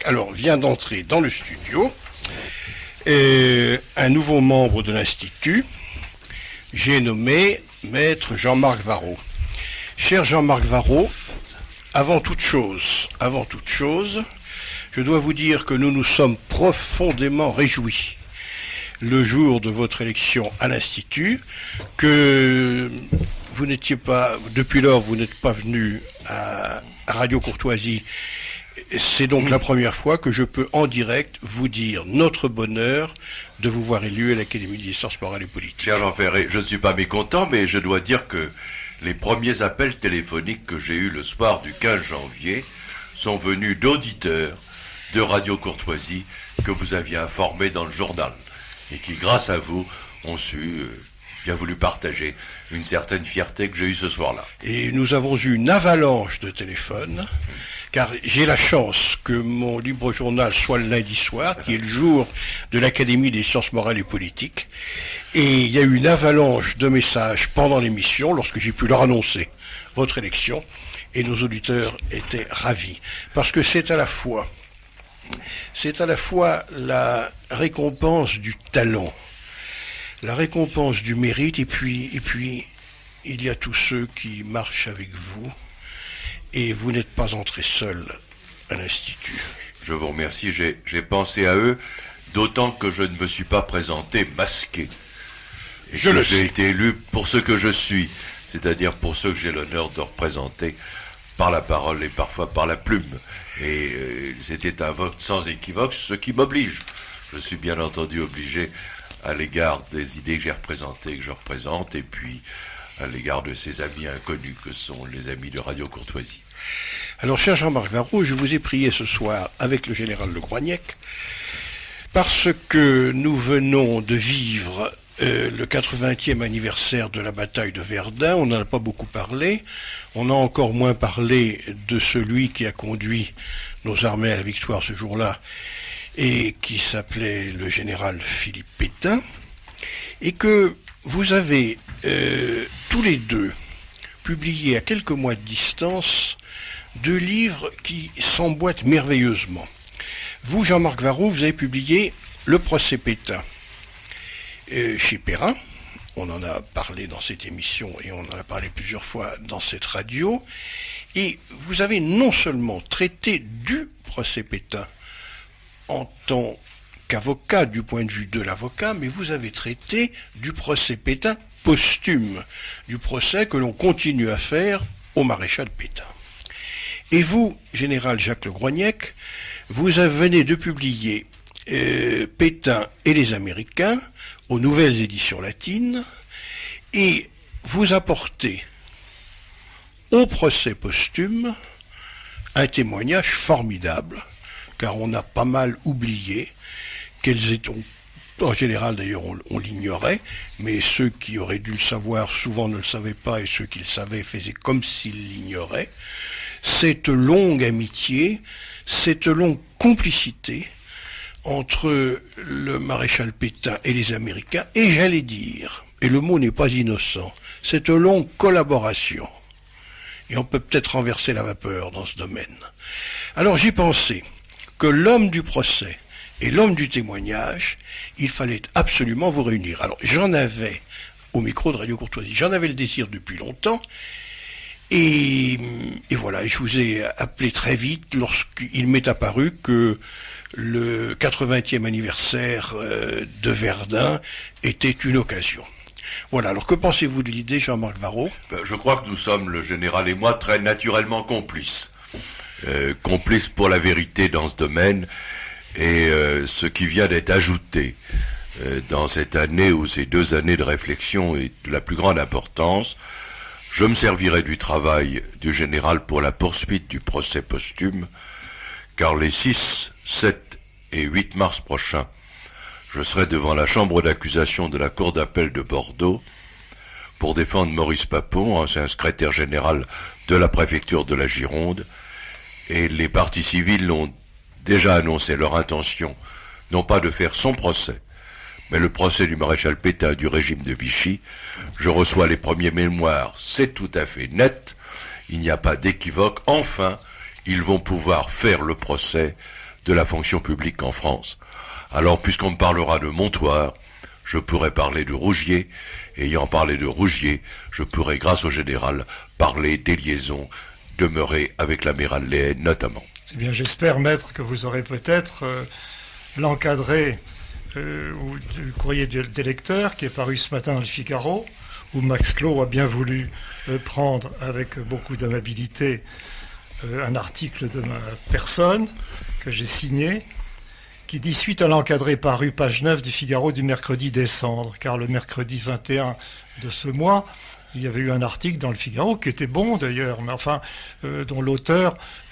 Alors, vient d'entrer dans le studio un nouveau membre de l'Institut, j'ai nommé Maître Jean-Marc Varrot. Cher Jean-Marc Varrot, avant toute chose, je dois vous dire que nous nous sommes profondément réjouis le jour de votre élection à l'Institut, que vous n'étiez pas, depuis lors, vous n'êtes pas venu à Radio Courtoisie. C'est donc la première fois que je peux en direct vous dire notre bonheur de vous voir élu à l'Académie des sciences morales et politiques. Cher Jean Ferré, je ne suis pas mécontent, mais je dois dire que les premiers appels téléphoniques que j'ai eus le soir du 15 janvier sont venus d'auditeurs de Radio Courtoisie que vous aviez informés dans le journal et qui, grâce à vous, ont su bien voulu partager une certaine fierté que j'ai eue ce soir-là. Et nous avons eu une avalanche de téléphones, car j'ai la chance que mon libre journal soit le lundi soir, qui est le jour de l'Académie des sciences morales et politiques. Et il y a eu une avalanche de messages pendant l'émission, lorsque j'ai pu leur annoncer votre élection, et nos auditeurs étaient ravis. Parce que c'est à la fois la récompense du talent, la récompense du mérite, et puis il y a tous ceux qui marchent avec vous, et vous n'êtes pas entré seul à l'Institut. Je vous remercie, j'ai pensé à eux, d'autant que je ne me suis pas présenté masqué. Et j'ai été élu pour ce que je suis, c'est-à-dire pour ceux que j'ai l'honneur de représenter par la parole et parfois par la plume. Et c'était un vote sans équivoque, ce qui m'oblige. Je suis bien entendu obligé à l'égard des idées que j'ai représentées, que je représente, et puis à l'égard de ces amis inconnus que sont les amis de Radio Courtoisie. Alors, cher Jean-Marc Varrot, je vous ai prié ce soir avec le général Le Groignec, parce que nous venons de vivre le 80e anniversaire de la bataille de Verdun. On n'en a pas beaucoup parlé. On a encore moins parlé de celui qui a conduit nos armées à la victoire ce jour-là, et qui s'appelait le général Philippe Pétain, et que vous avez tous les deux publié à quelques mois de distance 2 livres qui s'emboîtent merveilleusement. Vous, Jean-Marc Varrot, vous avez publié Le procès Pétain chez Perrin. On en a parlé dans cette émission et on en a parlé plusieurs fois dans cette radio. Et vous avez non seulement traité du procès Pétain en tant qu'avocat, du point de vue de l'avocat, mais vous avez traité du procès Pétain posthume, du procès que l'on continue à faire au maréchal Pétain. Et vous, général Jacques Le Groignec, vous venez de publier Pétain et les Américains aux Nouvelles Éditions Latines, et vous apportez au procès posthume un témoignage formidable, car on a pas mal oublié quels étaient, en général d'ailleurs on l'ignorait, mais ceux qui auraient dû le savoir souvent ne le savaient pas, et ceux qui le savaient faisaient comme s'ils l'ignoraient, cette longue amitié, cette longue complicité entre le maréchal Pétain et les Américains, et j'allais dire, et le mot n'est pas innocent, cette longue collaboration. Et on peut peut-être renverser la vapeur dans ce domaine. Alors j'ai pensé que l'homme du procès et l'homme du témoignage, il fallait absolument vous réunir. Alors j'en avais, au micro de Radio Courtoisie, j'en avais le désir depuis longtemps, et voilà, je vous ai appelé très vite lorsqu'il m'est apparu que le 80e anniversaire de Verdun était une occasion. Voilà, alors que pensez-vous de l'idée, Jean-Marc Varrot ? Je crois que nous sommes, le général et moi, très naturellement complices. Complices pour la vérité dans ce domaine, et ce qui vient d'être ajouté dans cette année ou ces 2 années de réflexion est de la plus grande importance. Je me servirai du travail du général pour la poursuite du procès posthume, car les 6, 7 et 8 mars prochains, je serai devant la chambre d'accusation de la Cour d'appel de Bordeaux pour défendre Maurice Papon, ancien secrétaire général de la préfecture de la Gironde, et les parties civiles ont déjà annoncé leur intention, non pas de faire son procès, mais le procès du maréchal Pétain du régime de Vichy. Je reçois les premiers mémoires, c'est tout à fait net, il n'y a pas d'équivoque. Enfin, ils vont pouvoir faire le procès de la fonction publique en France. Alors, puisqu'on me parlera de Montoire, je pourrais parler de Rougier. Ayant parlé de Rougier, je pourrais, grâce au général, parler des liaisons demeurées avec l'amiral Léhen, notamment. Eh bien, j'espère, maître, que vous aurez peut-être l'encadré du courrier des lecteurs qui est paru ce matin dans le Figaro, où Max Clos a bien voulu prendre avec beaucoup d'amabilité un article de ma personne que j'ai signé, qui dit suite à l'encadré paru page 9 du Figaro du mercredi des Cendres, car le mercredi 21 de ce mois, il y avait eu un article dans le Figaro qui était bon d'ailleurs, mais enfin dont l'auteur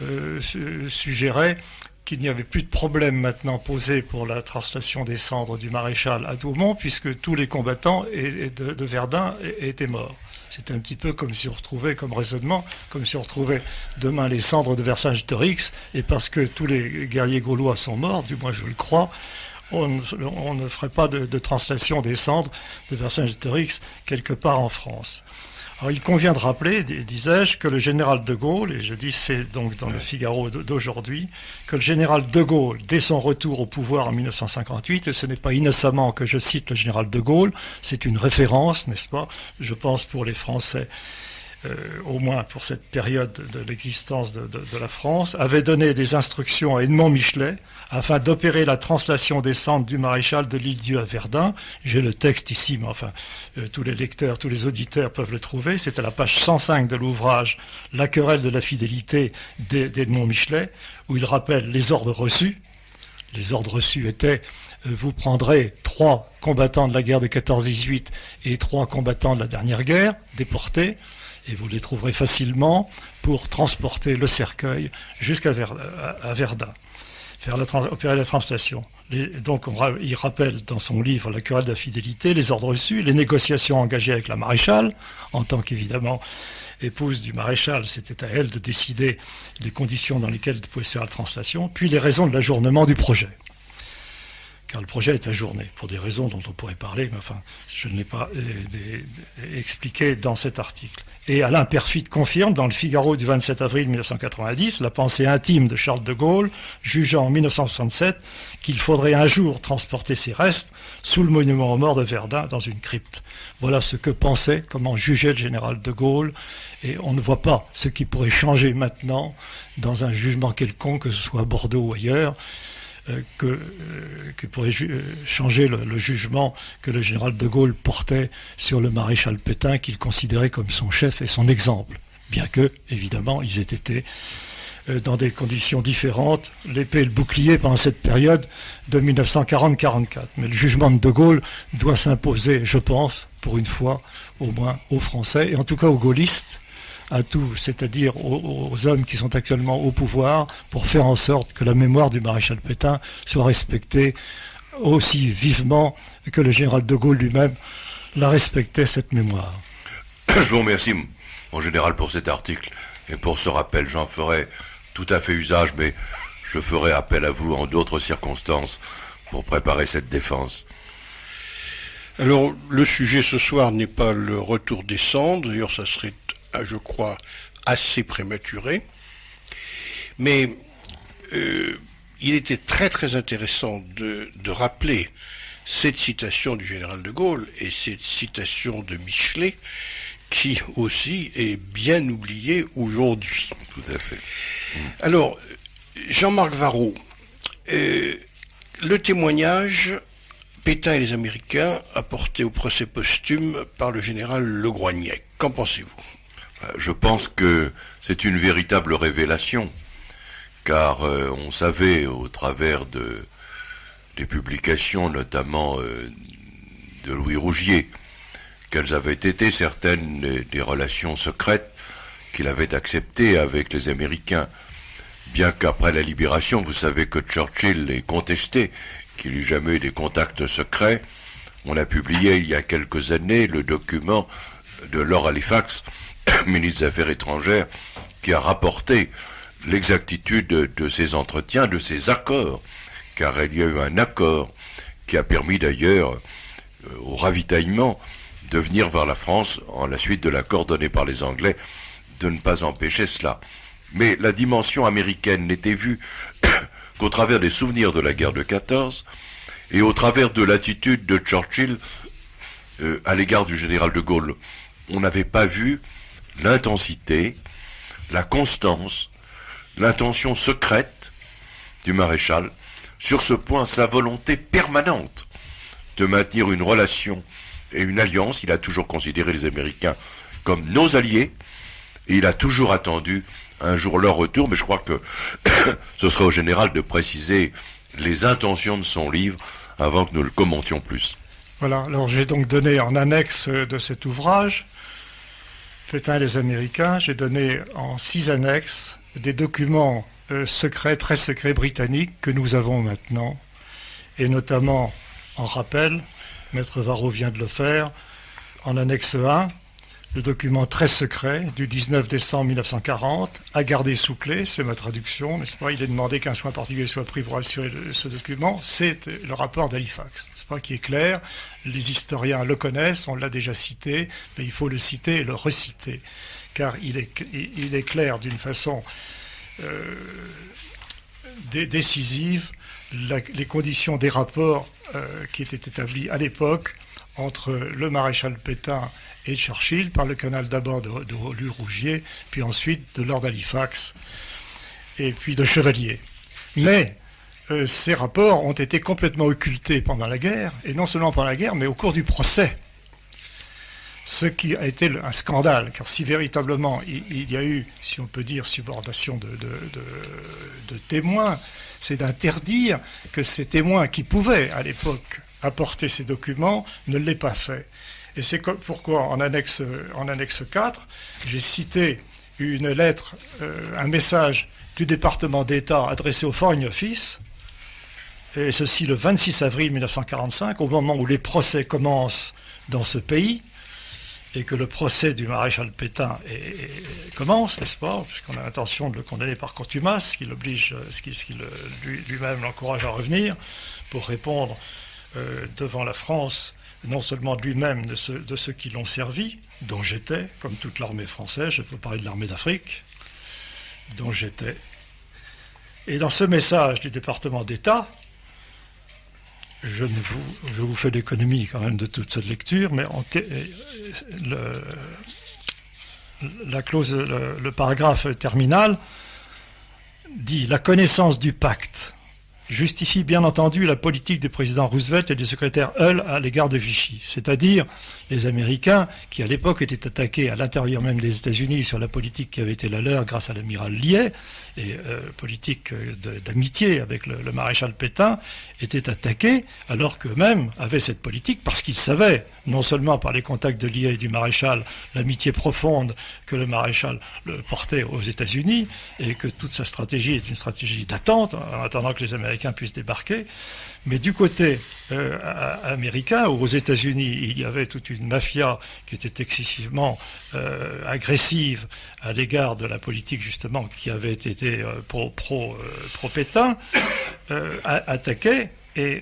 suggérait qu'il n'y avait plus de problème maintenant posé pour la translation des cendres du maréchal à Douaumont, puisque tous les combattants de Verdun étaient morts. C'était un petit peu comme si on retrouvait, comme raisonnement, comme si on retrouvait demain les cendres de Vercingétorix, et parce que tous les guerriers gaulois sont morts, du moins je le crois, on ne ferait pas de translation des cendres de Vercingétorix quelque part en France. Alors il convient de rappeler, disais-je, que le général de Gaulle, et je dis c'est donc dans le Figaro d'aujourd'hui, que le général de Gaulle, dès son retour au pouvoir en 1958, et ce n'est pas innocemment que je cite le général de Gaulle, c'est une référence, n'est-ce pas, je pense pour les Français, au moins pour cette période de l'existence de la France, avait donné des instructions à Edmond Michelet afin d'opérer la translation des cendres du maréchal de l'Île-Dieu à Verdun. J'ai le texte ici, mais enfin, tous les lecteurs, tous les auditeurs peuvent le trouver. C'est à la page 105 de l'ouvrage « La querelle de la fidélité » d'Edmond Michelet, où il rappelle les ordres reçus. Les ordres reçus étaient vous prendrez 3 combattants de la guerre de 14-18 et 3 combattants de la dernière guerre, déportés, et vous les trouverez facilement pour transporter le cercueil jusqu'à Verdun, opérer la translation. Donc il rappelle dans son livre La querelle de la fidélité les ordres reçus, les négociations engagées avec la maréchale, en tant qu'évidemment épouse du maréchal, c'était à elle de décider les conditions dans lesquelles pouvait se faire la translation, puis les raisons de l'ajournement du projet. Car le projet est ajourné, pour des raisons dont on pourrait parler, mais enfin, je ne l'ai pas expliqué dans cet article. Et Alain Perfit confirme, dans le Figaro du 27 avril 1990, la pensée intime de Charles de Gaulle, jugeant en 1967 qu'il faudrait un jour transporter ses restes sous le monument aux morts de Verdun dans une crypte. Voilà ce que pensait, comment jugeait le général de Gaulle, et on ne voit pas ce qui pourrait changer maintenant dans un jugement quelconque, que ce soit à Bordeaux ou ailleurs, que pourrait changer le jugement que le général de Gaulle portait sur le maréchal Pétain, qu'il considérait comme son chef et son exemple, bien que, évidemment, ils aient été dans des conditions différentes, l'épée et le bouclier pendant cette période de 1940-44. Mais le jugement de Gaulle doit s'imposer, je pense, pour une fois, au moins aux Français, et en tout cas aux gaullistes, à tous, c'est-à-dire aux hommes qui sont actuellement au pouvoir, pour faire en sorte que la mémoire du maréchal Pétain soit respectée aussi vivement que le général de Gaulle lui-même la respectait, cette mémoire. Je vous remercie, mon général, pour cet article et pour ce rappel. J'en ferai tout à fait usage, mais je ferai appel à vous en d'autres circonstances pour préparer cette défense. Alors, le sujet ce soir n'est pas le retour des cendres, d'ailleurs ça serait, je crois, assez prématuré, mais il était très très intéressant de rappeler cette citation du général de Gaulle et cette citation de Michelet, qui aussi est bien oubliée aujourd'hui. Tout à fait. Alors, Jean-Marc Varro, le témoignage Pétain et les Américains apporté au procès posthume par le général Le Groignec, qu'en pensez-vous ? Je pense que c'est une véritable révélation, car on savait au travers des publications, notamment de Louis Rougier, quelles avaient été certaines des relations secrètes qu'il avait acceptées avec les Américains. Bien qu'après la libération, vous savez que Churchill ait contesté qu'il n'eût jamais eu des contacts secrets. On a publié il y a quelques années le document de Lord Halifax, ministre des Affaires étrangères, qui a rapporté l'exactitude de ces entretiens, de ces accords, car il y a eu un accord qui a permis d'ailleurs au ravitaillement de venir vers la France en la suite de l'accord donné par les Anglais, de ne pas empêcher cela. Mais la dimension américaine n'était vue qu'au travers des souvenirs de la guerre de 14 et au travers de l'attitude de Churchill à l'égard du général de Gaulle. On n'avait pas vu l'intensité, la constance, l'intention secrète du maréchal. Sur ce point, sa volonté permanente de maintenir une relation et une alliance. Il a toujours considéré les Américains comme nos alliés, et il a toujours attendu un jour leur retour, mais je crois que ce serait au général de préciser les intentions de son livre avant que nous le commentions plus. Voilà, alors j'ai donc donné en annexe de cet ouvrage, Pétain et les Américains, j'ai donné en 6 annexes des documents secrets, très secrets britanniques que nous avons maintenant, et notamment en rappel, Maître Varro vient de le faire, en annexe 1, le document très secret du 19 décembre 1940, à garder sous clé, c'est ma traduction, n'est-ce pas? Il est demandé qu'un soin particulier soit pris pour assurer ce document, c'est le rapport d'Halifax, n'est-ce pas, qui est clair, les historiens le connaissent, on l'a déjà cité, mais il faut le citer et le reciter, car il est clair d'une façon décisive les conditions des rapports qui étaient établis à l'époque entre le maréchal Pétain et Churchill, par le canal d'abord de Louis-Rougier, puis ensuite de Lord Halifax, et puis de Chevalier. Mais ces rapports ont été complètement occultés pendant la guerre, et non seulement pendant la guerre, mais au cours du procès. Ce qui a été un scandale, car si véritablement il y a eu, si on peut dire, subordination de témoins, c'est d'interdire que ces témoins qui pouvaient, à l'époque, apporter ces documents, ne l'aient pas fait. Et c'est pourquoi, en annexe 4, j'ai cité une lettre, un message du département d'État adressé au Foreign Office, et ceci le 26 avril 1945, au moment où les procès commencent dans ce pays, et que le procès du maréchal Pétain commence, n'est-ce pas, puisqu'on a l'intention de le condamner par contumace, ce qui l'oblige, lui-même l'encourage à revenir, pour répondre devant la France, non seulement de lui-même, de ceux qui l'ont servi, dont j'étais, comme toute l'armée française, je peux parler de l'armée d'Afrique, dont j'étais. Et dans ce message du département d'État, je vous fais l'économie quand même de toute cette lecture, mais le paragraphe terminal dit « La connaissance du pacte justifie bien entendu la politique du président Roosevelt et du secrétaire Hull à l'égard de Vichy, c'est-à-dire les Américains qui à l'époque étaient attaqués à l'intérieur même des États-Unis sur la politique qui avait été la leur grâce à l'amiral Liais, et politique d'amitié avec le maréchal Pétain, étaient attaqués alors qu'eux-mêmes avaient cette politique parce qu'ils savaient, non seulement par les contacts de Liais et du maréchal, l'amitié profonde que le maréchal portait aux États-Unis et que toute sa stratégie est une stratégie d'attente en attendant que les Américains puissent débarquer, mais du côté américain, ou aux États-Unis, il y avait toute une mafia qui était excessivement agressive à l'égard de la politique justement qui avait été pro-Pétain, attaquait, et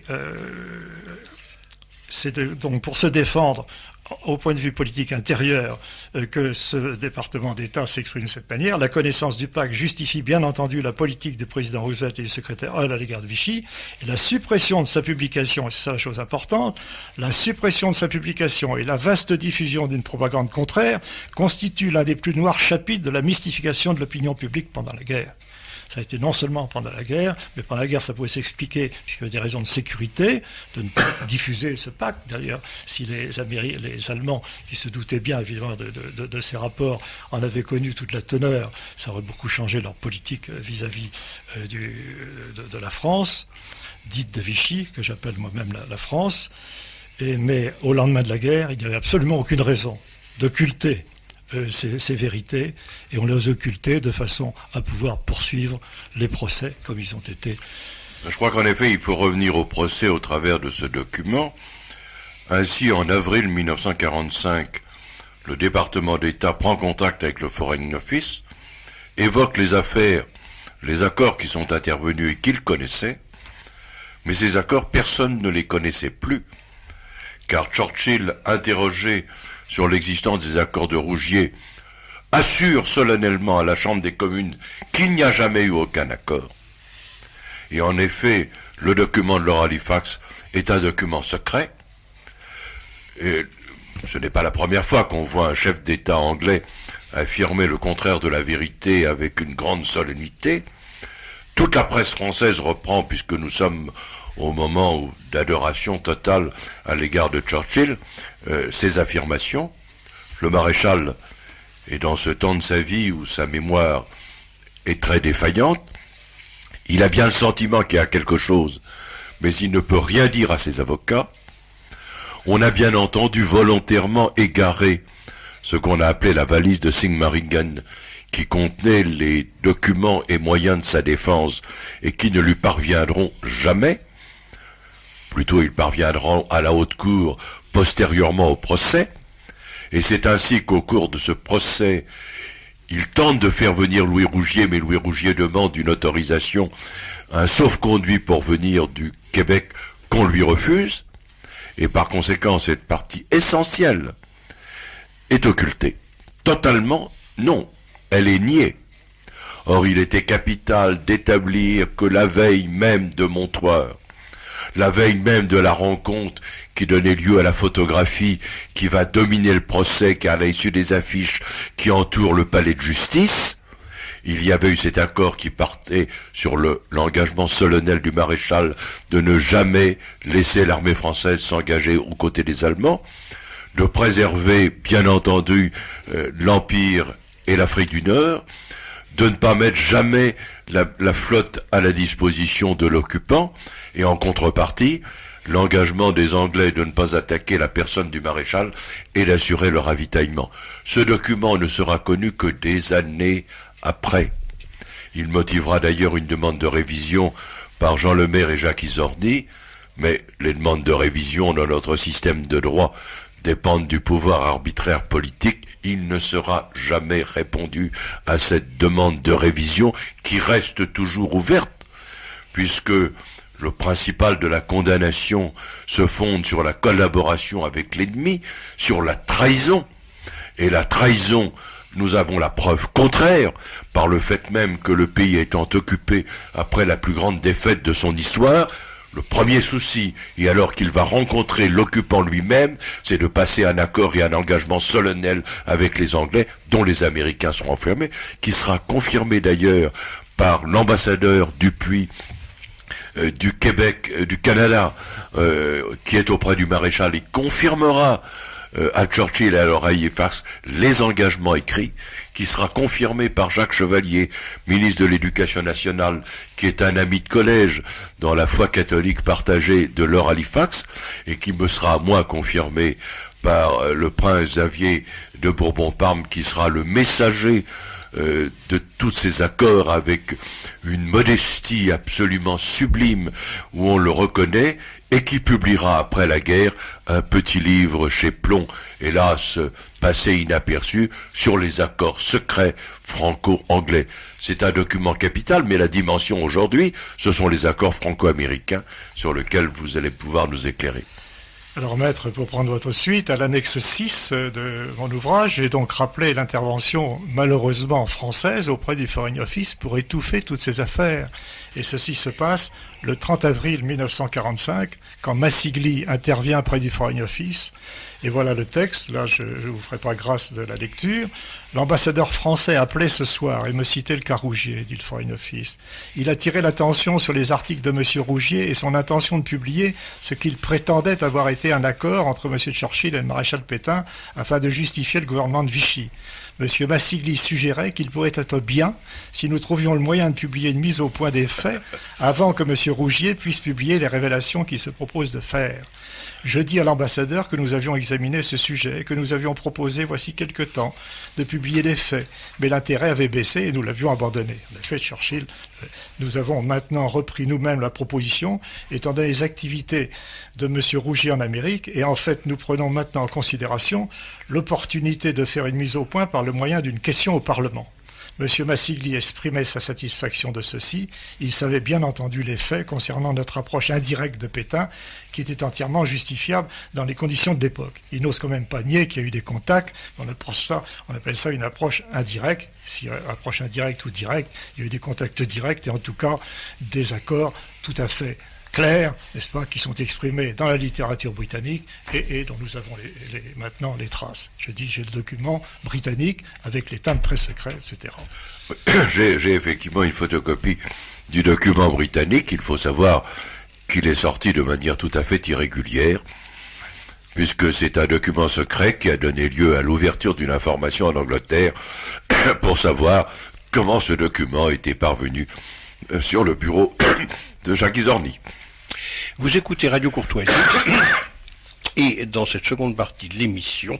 c'est donc pour se défendre au point de vue politique intérieur que ce département d'État s'exprime de cette manière. La connaissance du pacte justifie bien entendu la politique du président Roosevelt et du secrétaire Hull à l'égard de Vichy, et la suppression de sa publication, et c'est ça la chose importante, la suppression de sa publication et la vaste diffusion d'une propagande contraire constituent l'un des plus noirs chapitres de la mystification de l'opinion publique pendant la guerre. Ça a été non seulement pendant la guerre, mais pendant la guerre ça pouvait s'expliquer, puisqu'il y avait des raisons de sécurité, de ne pas diffuser ce pacte. D'ailleurs, si les Allemands, qui se doutaient bien évidemment de ces rapports, en avaient connu toute la teneur, ça aurait beaucoup changé leur politique vis-à-vis de la France, dite de Vichy, que j'appelle moi-même la France. Mais au lendemain de la guerre, il n'y avait absolument aucune raison d'occulter ces vérités, et on les occultait de façon à pouvoir poursuivre les procès comme ils ont été. Je crois qu'en effet, il faut revenir au procès au travers de ce document. Ainsi, en avril 1945, le département d'État prend contact avec le Foreign Office, évoque les affaires, les accords qui sont intervenus et qu'il connaissait, mais ces accords, personne ne les connaissait plus, car Churchill, interrogé sur l'existence des accords de Rougier, assure solennellement à la Chambre des communes qu'il n'y a jamais eu aucun accord. Et en effet, le document de Lord Halifax est un document secret. Et ce n'est pas la première fois qu'on voit un chef d'État anglais affirmer le contraire de la vérité avec une grande solennité. Toute la presse française reprend, puisque nous sommes au moment d'adoration totale à l'égard de Churchill, ces affirmations. Le maréchal est dans ce temps de sa vie où sa mémoire est très défaillante. Il a bien le sentiment qu'il y a quelque chose, mais il ne peut rien dire à ses avocats. On a bien entendu volontairement égaré ce qu'on a appelé la valise de Sigmaringen, qui contenait les documents et moyens de sa défense et qui ne lui parviendront jamais. Plutôt, ils parviendront à la haute cour postérieurement au procès. Et c'est ainsi qu'au cours de ce procès, il tente de faire venir Louis Rougier, mais Louis Rougier demande une autorisation, un sauf-conduit pour venir du Québec qu'on lui refuse. Et par conséquent, cette partie essentielle est occultée. Totalement, non. Elle est niée. Or, il était capital d'établir que la veille même de Montoire, la veille même de la rencontre qui donnait lieu à la photographie qui va dominer le procès, car à l'issue des affiches qui entourent le palais de justice, il y avait eu cet accord qui partait sur l'engagement solennel du maréchal de ne jamais laisser l'armée française s'engager aux côtés des Allemands, de préserver, bien entendu, l'Empire et l'Afrique du Nord, de ne pas mettre jamais la flotte à la disposition de l'occupant, et en contrepartie, l'engagement des Anglais de ne pas attaquer la personne du maréchal et d'assurer le ravitaillement. Ce document ne sera connu que des années après. Il motivera d'ailleurs une demande de révision par Jean Lemaire et Jacques Isordi, mais les demandes de révision dans notre système de droit dépendent du pouvoir arbitraire politique. Il ne sera jamais répondu à cette demande de révision qui reste toujours ouverte, puisque le principal de la condamnation se fonde sur la collaboration avec l'ennemi, sur la trahison. Et la trahison, nous avons la preuve contraire, par le fait même que le pays étant occupé après la plus grande défaite de son histoire, le premier souci, et alors qu'il va rencontrer l'occupant lui-même, c'est de passer un accord et un engagement solennel avec les Anglais, dont les Américains sont enfermés, qui sera confirmé d'ailleurs par l'ambassadeur Dupuis du Québec, du Canada, qui est auprès du maréchal, et confirmera à Churchill et à Lord Halifax les engagements écrits, qui sera confirmé par Jacques Chevalier, ministre de l'Éducation nationale, qui est un ami de collège dans la foi catholique partagée de Lord Halifax, et qui me sera à moi confirmé par le prince Xavier de Bourbon-Parme, qui sera le messager de tous ces accords avec une modestie absolument sublime où on le reconnaît, et qui publiera après la guerre un petit livre chez Plomb, hélas passé inaperçu, sur les accords secrets franco-anglais. C'est un document capital, mais la dimension aujourd'hui, ce sont les accords franco-américains sur lesquels vous allez pouvoir nous éclairer. Alors, maître, pour prendre votre suite, à l'annexe 6 de mon ouvrage, j'ai donc rappelé l'intervention malheureusement française auprès du Foreign Office pour étouffer toutes ces affaires. Et ceci se passe le 30 avril 1945, quand Massigli intervient près du Foreign Office. Et voilà le texte, là je ne vous ferai pas grâce de la lecture. L'ambassadeur français appelait ce soir et me citait le cas Rougier, dit le Foreign Office. Il attirait l'attention sur les articles de M. Rougier et son intention de publier ce qu'il prétendait avoir été un accord entre M. Churchill et le maréchal Pétain afin de justifier le gouvernement de Vichy. M. Massigli suggérait qu'il pourrait être bien si nous trouvions le moyen de publier une mise au point des faits avant que M. Rougier puisse publier les révélations qu'il se propose de faire. Je dis à l'ambassadeur que nous avions examiné ce sujet et que nous avions proposé, voici quelque temps, de publier les faits. Mais l'intérêt avait baissé et nous l'avions abandonné. En effet, Churchill, nous avons maintenant repris nous-mêmes la proposition, étant donné les activités de M. Rougier en Amérique, et en fait, nous prenons maintenant en considération l'opportunité de faire une mise au point par le moyen d'une question au Parlement. M. Massigli exprimait sa satisfaction de ceci. Il savait bien entendu les faits concernant notre approche indirecte de Pétain, qui était entièrement justifiable dans les conditions de l'époque. Il n'ose quand même pas nier qu'il y a eu des contacts. On appelle ça une approche indirecte. Si approche indirecte ou directe, il y a eu des contacts directs et en tout cas des accords tout à fait clairs, n'est-ce pas, qui sont exprimés dans la littérature britannique et dont nous avons maintenant les traces. Je dis, j'ai le document britannique avec les timbres très secrets, etc. J'ai effectivement une photocopie du document britannique. Il faut savoir qu'il est sorti de manière tout à fait irrégulière, puisque c'est un document secret qui a donné lieu à l'ouverture d'une information en Angleterre pour savoir comment ce document était parvenu sur le bureau de Jacques Izorni. Vous écoutez Radio Courtoisie et dans cette seconde partie de l'émission,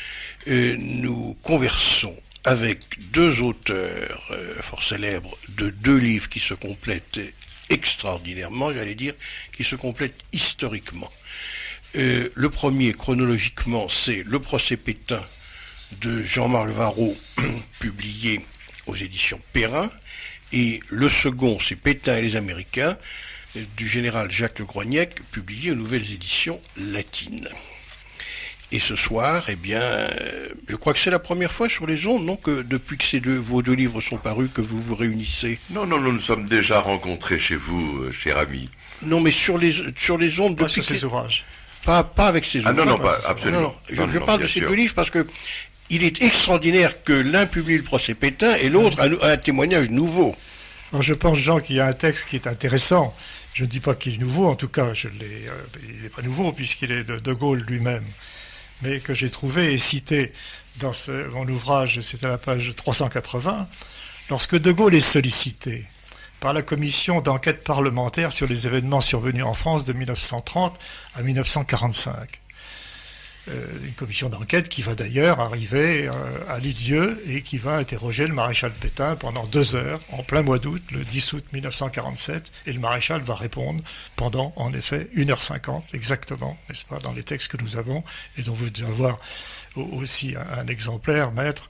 nous conversons avec deux auteurs fort célèbres de deux livres qui se complètent extraordinairement, j'allais dire, qui se complètent historiquement. Le premier, chronologiquement, c'est Le procès Pétain de Jean-Marc Varraud, publié aux éditions Perrin, et le second, c'est Pétain et les Américains, du général Jacques Le Groignec, publié aux nouvelles éditions latines. Et ce soir, eh bien, je crois que c'est la première fois sur les ondes, non, que depuis que vos deux livres sont parus, que vous vous réunissez. Non, nous nous sommes déjà rencontrés chez vous, cher ami. Non, mais sur les ondes Pas depuis sur ces ouvrages. Pas avec ces ouvrages. Ah non, pas absolument. Non. Je parle de ces deux livres parce que il est extraordinaire que l'un publie le procès Pétain et l'autre a un témoignage nouveau. Alors je pense, Jean, qu'il y a un texte qui est intéressant. Je ne dis pas qu'il est nouveau, en tout cas, il n'est pas nouveau puisqu'il est de Gaulle lui-même, mais que j'ai trouvé et cité dans mon ouvrage, c'est à la page 380, lorsque De Gaulle est sollicité par la commission d'enquête parlementaire sur les événements survenus en France de 1930 à 1945. Une commission d'enquête qui va d'ailleurs arriver à Lisieux et qui va interroger le maréchal Pétain pendant 2 heures, en plein mois d'août, le 10 août 1947, et le maréchal va répondre pendant, en effet, 1h50, exactement, n'est-ce pas, dans les textes que nous avons, et dont vous devez avoir aussi un exemplaire, maître.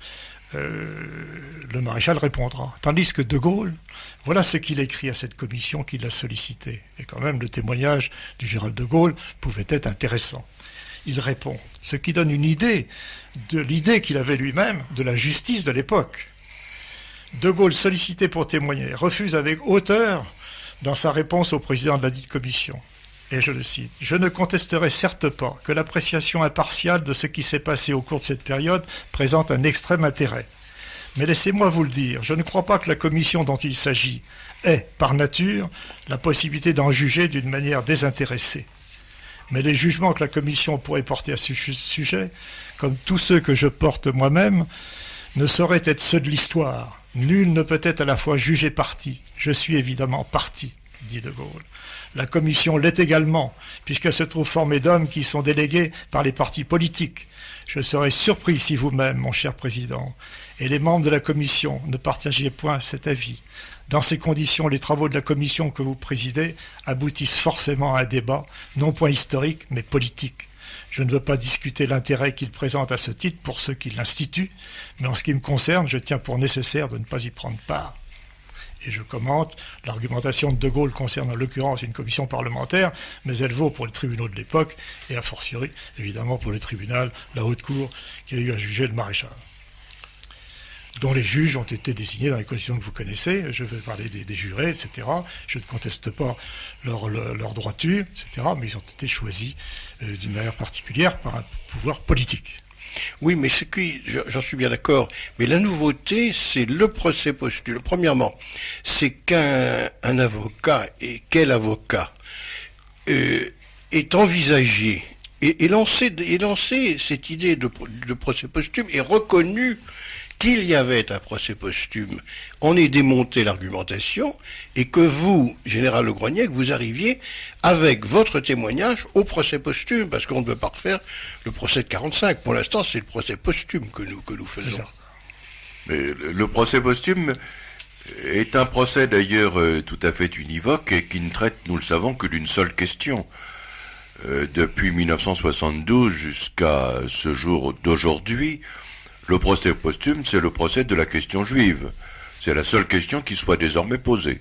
Le maréchal répondra. Tandis que De Gaulle, voilà ce qu'il écrit à cette commission qui l'a sollicité. Et quand même, le témoignage du général De Gaulle pouvait être intéressant. Il répond, ce qui donne une idée de l'idée qu'il avait lui-même de la justice de l'époque. De Gaulle, sollicité pour témoigner, refuse avec hauteur dans sa réponse au président de la dite commission. Et je le cite, « Je ne contesterai certes pas que l'appréciation impartiale de ce qui s'est passé au cours de cette période présente un extrême intérêt. Mais laissez-moi vous le dire, je ne crois pas que la commission dont il s'agit ait, par nature, la possibilité d'en juger d'une manière désintéressée. Mais les jugements que la commission pourrait porter à ce sujet, comme tous ceux que je porte moi-même, ne sauraient être ceux de l'histoire. Nul ne peut être à la fois jugé parti. Je suis évidemment parti, dit De Gaulle. La commission l'est également, puisqu'elle se trouve formée d'hommes qui sont délégués par les partis politiques. Je serais surpris si vous-même, mon cher président, et les membres de la commission ne partagiez point cet avis. Dans ces conditions, les travaux de la commission que vous présidez aboutissent forcément à un débat, non point historique, mais politique. Je ne veux pas discuter l'intérêt qu'il présente à ce titre pour ceux qui l'instituent, mais en ce qui me concerne, je tiens pour nécessaire de ne pas y prendre part. Et je commente, l'argumentation de De Gaulle concerne en l'occurrence une commission parlementaire, mais elle vaut pour les tribunaux de l'époque, et a fortiori, évidemment, pour le tribunal, la haute cour, qui a eu à juger le maréchal, dont les juges ont été désignés dans les conditions que vous connaissez. Je vais parler des jurés, etc. Je ne conteste pas leur droiture, etc. Mais ils ont été choisis d'une manière particulière par un pouvoir politique. Oui, mais j'en suis bien d'accord, mais la nouveauté, c'est le procès posthume. Premièrement, c'est qu'un avocat, et quel avocat, est envisagé et lancé cette idée de procès posthume est reconnu qu'il y avait un procès posthume, on ait démonté l'argumentation, et que vous, général Le Groignec, vous arriviez avec votre témoignage au procès posthume, parce qu'on ne peut pas refaire le procès de 45. Pour l'instant, c'est le procès posthume que nous faisons. Mais le procès posthume est un procès d'ailleurs tout à fait univoque et qui ne traite, nous le savons, que d'une seule question. Depuis 1972 jusqu'à ce jour d'aujourd'hui, Le procès posthume, c'est le procès de la question juive. C'est la seule question qui soit désormais posée.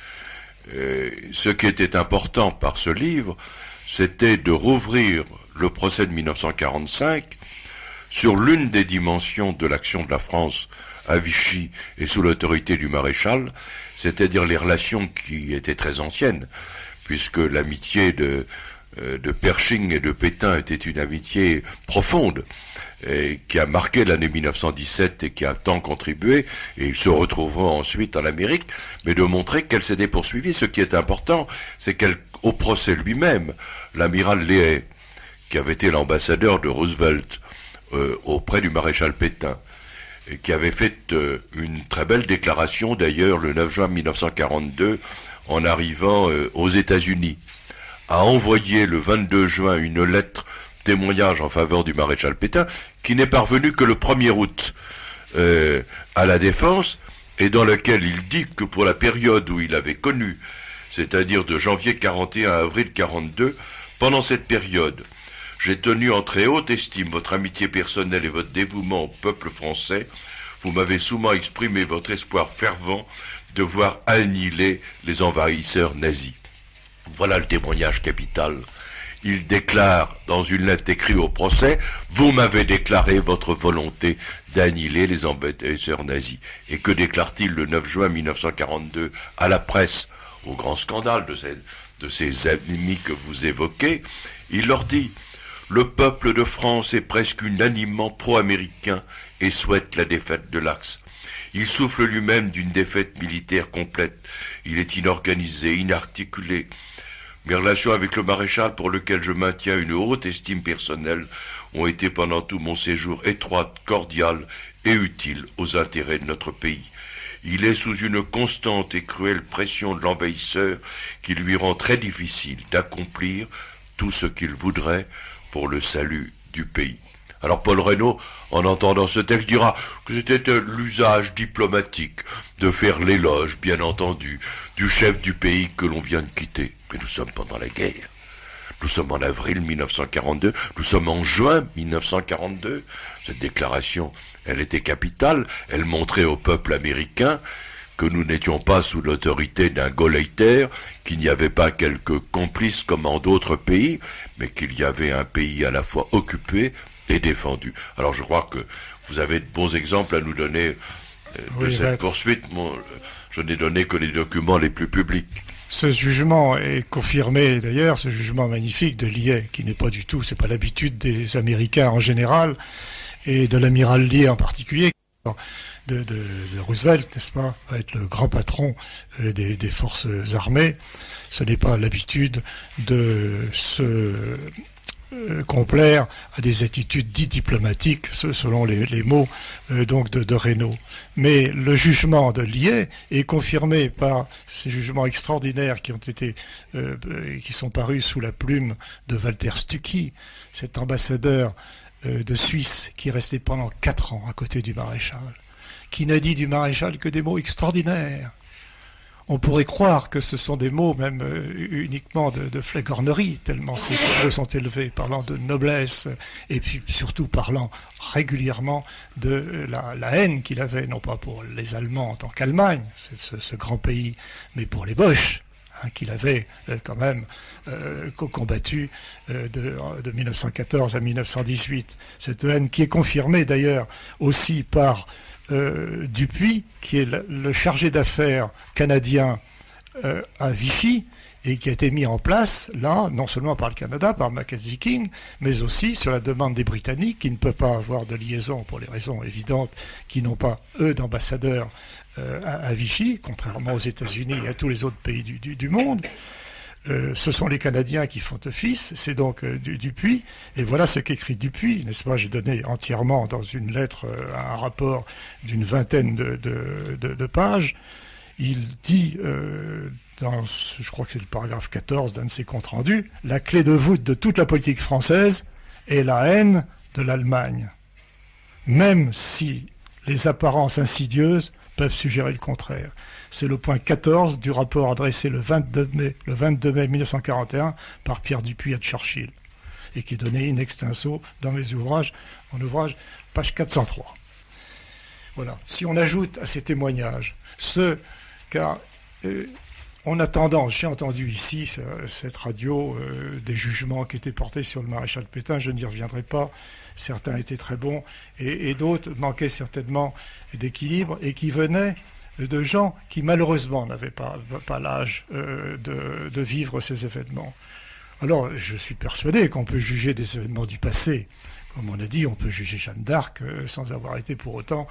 Ce qui était important par ce livre, c'était de rouvrir le procès de 1945 sur l'une des dimensions de l'action de la France à Vichy et sous l'autorité du maréchal, c'est-à-dire les relations qui étaient très anciennes, puisque l'amitié de Pershing et de Pétain était une amitié profonde, et qui a marqué l'année 1917 et qui a tant contribué, et ils se retrouveront ensuite en Amérique, mais de montrer qu'elle s'était poursuivie. Ce qui est important, c'est qu'au procès lui-même, l'amiral Leahy, qui avait été l'ambassadeur de Roosevelt auprès du maréchal Pétain, et qui avait fait une très belle déclaration d'ailleurs le 9 juin 1942 en arrivant aux États-Unis, a envoyé le 22 juin une lettre témoignage en faveur du maréchal Pétain, qui n'est parvenu que le 1er août à la Défense, et dans lequel il dit que pour la période où il avait connu, c'est-à-dire de janvier 41 à avril 42, pendant cette période, j'ai tenu en très haute estime votre amitié personnelle et votre dévouement au peuple français. Vous m'avez souvent exprimé votre espoir fervent de voir annihiler les envahisseurs nazis. Voilà le témoignage capital. Il déclare dans une lettre écrite au procès, vous m'avez déclaré votre volonté d'annihiler les envahisseurs nazis. Et que déclare-t-il le 9 juin 1942 à la presse, au grand scandale de ces ennemis que vous évoquez? Il leur dit, le peuple de France est presque unanimement pro-américain et souhaite la défaite de l'Axe. Il souffle lui-même d'une défaite militaire complète. Il est inorganisé, inarticulé. Mes relations avec le maréchal, pour lequel je maintiens une haute estime personnelle, ont été pendant tout mon séjour étroites, cordiales et utiles aux intérêts de notre pays. Il est sous une constante et cruelle pression de l'envahisseur qui lui rend très difficile d'accomplir tout ce qu'il voudrait pour le salut du pays. Alors Paul Reynaud, en entendant ce texte, dira que c'était l'usage diplomatique de faire l'éloge, bien entendu, du chef du pays que l'on vient de quitter. Mais nous sommes pendant la guerre. Nous sommes en avril 1942, nous sommes en juin 1942. Cette déclaration, elle était capitale, elle montrait au peuple américain que nous n'étions pas sous l'autorité d'un Gauleiter, qu'il n'y avait pas quelques complices comme en d'autres pays, mais qu'il y avait un pays à la fois occupé et défendu. Alors je crois que vous avez de bons exemples à nous donner de cette poursuite. Je n'ai donné que les documents les plus publics. Ce jugement est confirmé d'ailleurs, ce jugement magnifique de Leahy, qui n'est pas du tout, c'est pas l'habitude des Américains en général, et de l'amiral Leahy en particulier, de Roosevelt, n'est-ce pas, va être le grand patron des forces armées. Ce n'est pas l'habitude de se complaire à des attitudes dites diplomatiques, selon les mots donc de Reynaud. Mais le jugement de Leahy est confirmé par ces jugements extraordinaires qui sont parus sous la plume de Walter Stücki, cet ambassadeur de Suisse qui est resté pendant 4 ans à côté du maréchal, qui n'a dit du maréchal que des mots extraordinaires. On pourrait croire que ce sont des mots même uniquement de flagornerie, tellement ces mots sont élevés, parlant de noblesse, et puis surtout parlant régulièrement de la haine qu'il avait, non pas pour les Allemands en tant qu'Allemagne, ce grand pays, mais pour les Boches, qu'il avait quand même combattu de 1914 à 1918. Cette haine qui est confirmée d'ailleurs aussi par Dupuy, qui est le chargé d'affaires canadien à Vichy, et qui a été mis en place, là, non seulement par le Canada, par Mackenzie King, mais aussi sur la demande des Britanniques, qui ne peuvent pas avoir de liaison, pour les raisons évidentes, qui n'ont pas, eux, d'ambassadeurs à Vichy, contrairement aux États-Unis et à tous les autres pays du monde. Ce sont les Canadiens qui font office, c'est donc Dupuy, et voilà ce qu'écrit Dupuy, n'est-ce pas? J'ai donné entièrement dans une lettre un rapport d'une vingtaine de pages. Il dit, je crois que c'est le paragraphe 14 d'un de ses comptes rendus, la clé de voûte de toute la politique française est la haine de l'Allemagne, même si les apparences insidieuses peuvent suggérer le contraire. C'est le point 14 du rapport adressé le 22 mai 1941 par Pierre Dupuy à Churchill, et qui est donné in extenso dans mon ouvrage, page 403. Voilà. Si on ajoute à ces témoignages car on a tendance, j'ai entendu ici, cette radio, des jugements qui étaient portés sur le maréchal Pétain, je n'y reviendrai pas, certains étaient très bons, et d'autres manquaient certainement d'équilibre, et qui venaient de gens qui malheureusement n'avaient pas l'âge de vivre ces événements. Alors, je suis persuadé qu'on peut juger des événements du passé. Comme on a dit, on peut juger Jeanne d'Arc sans avoir été pour autant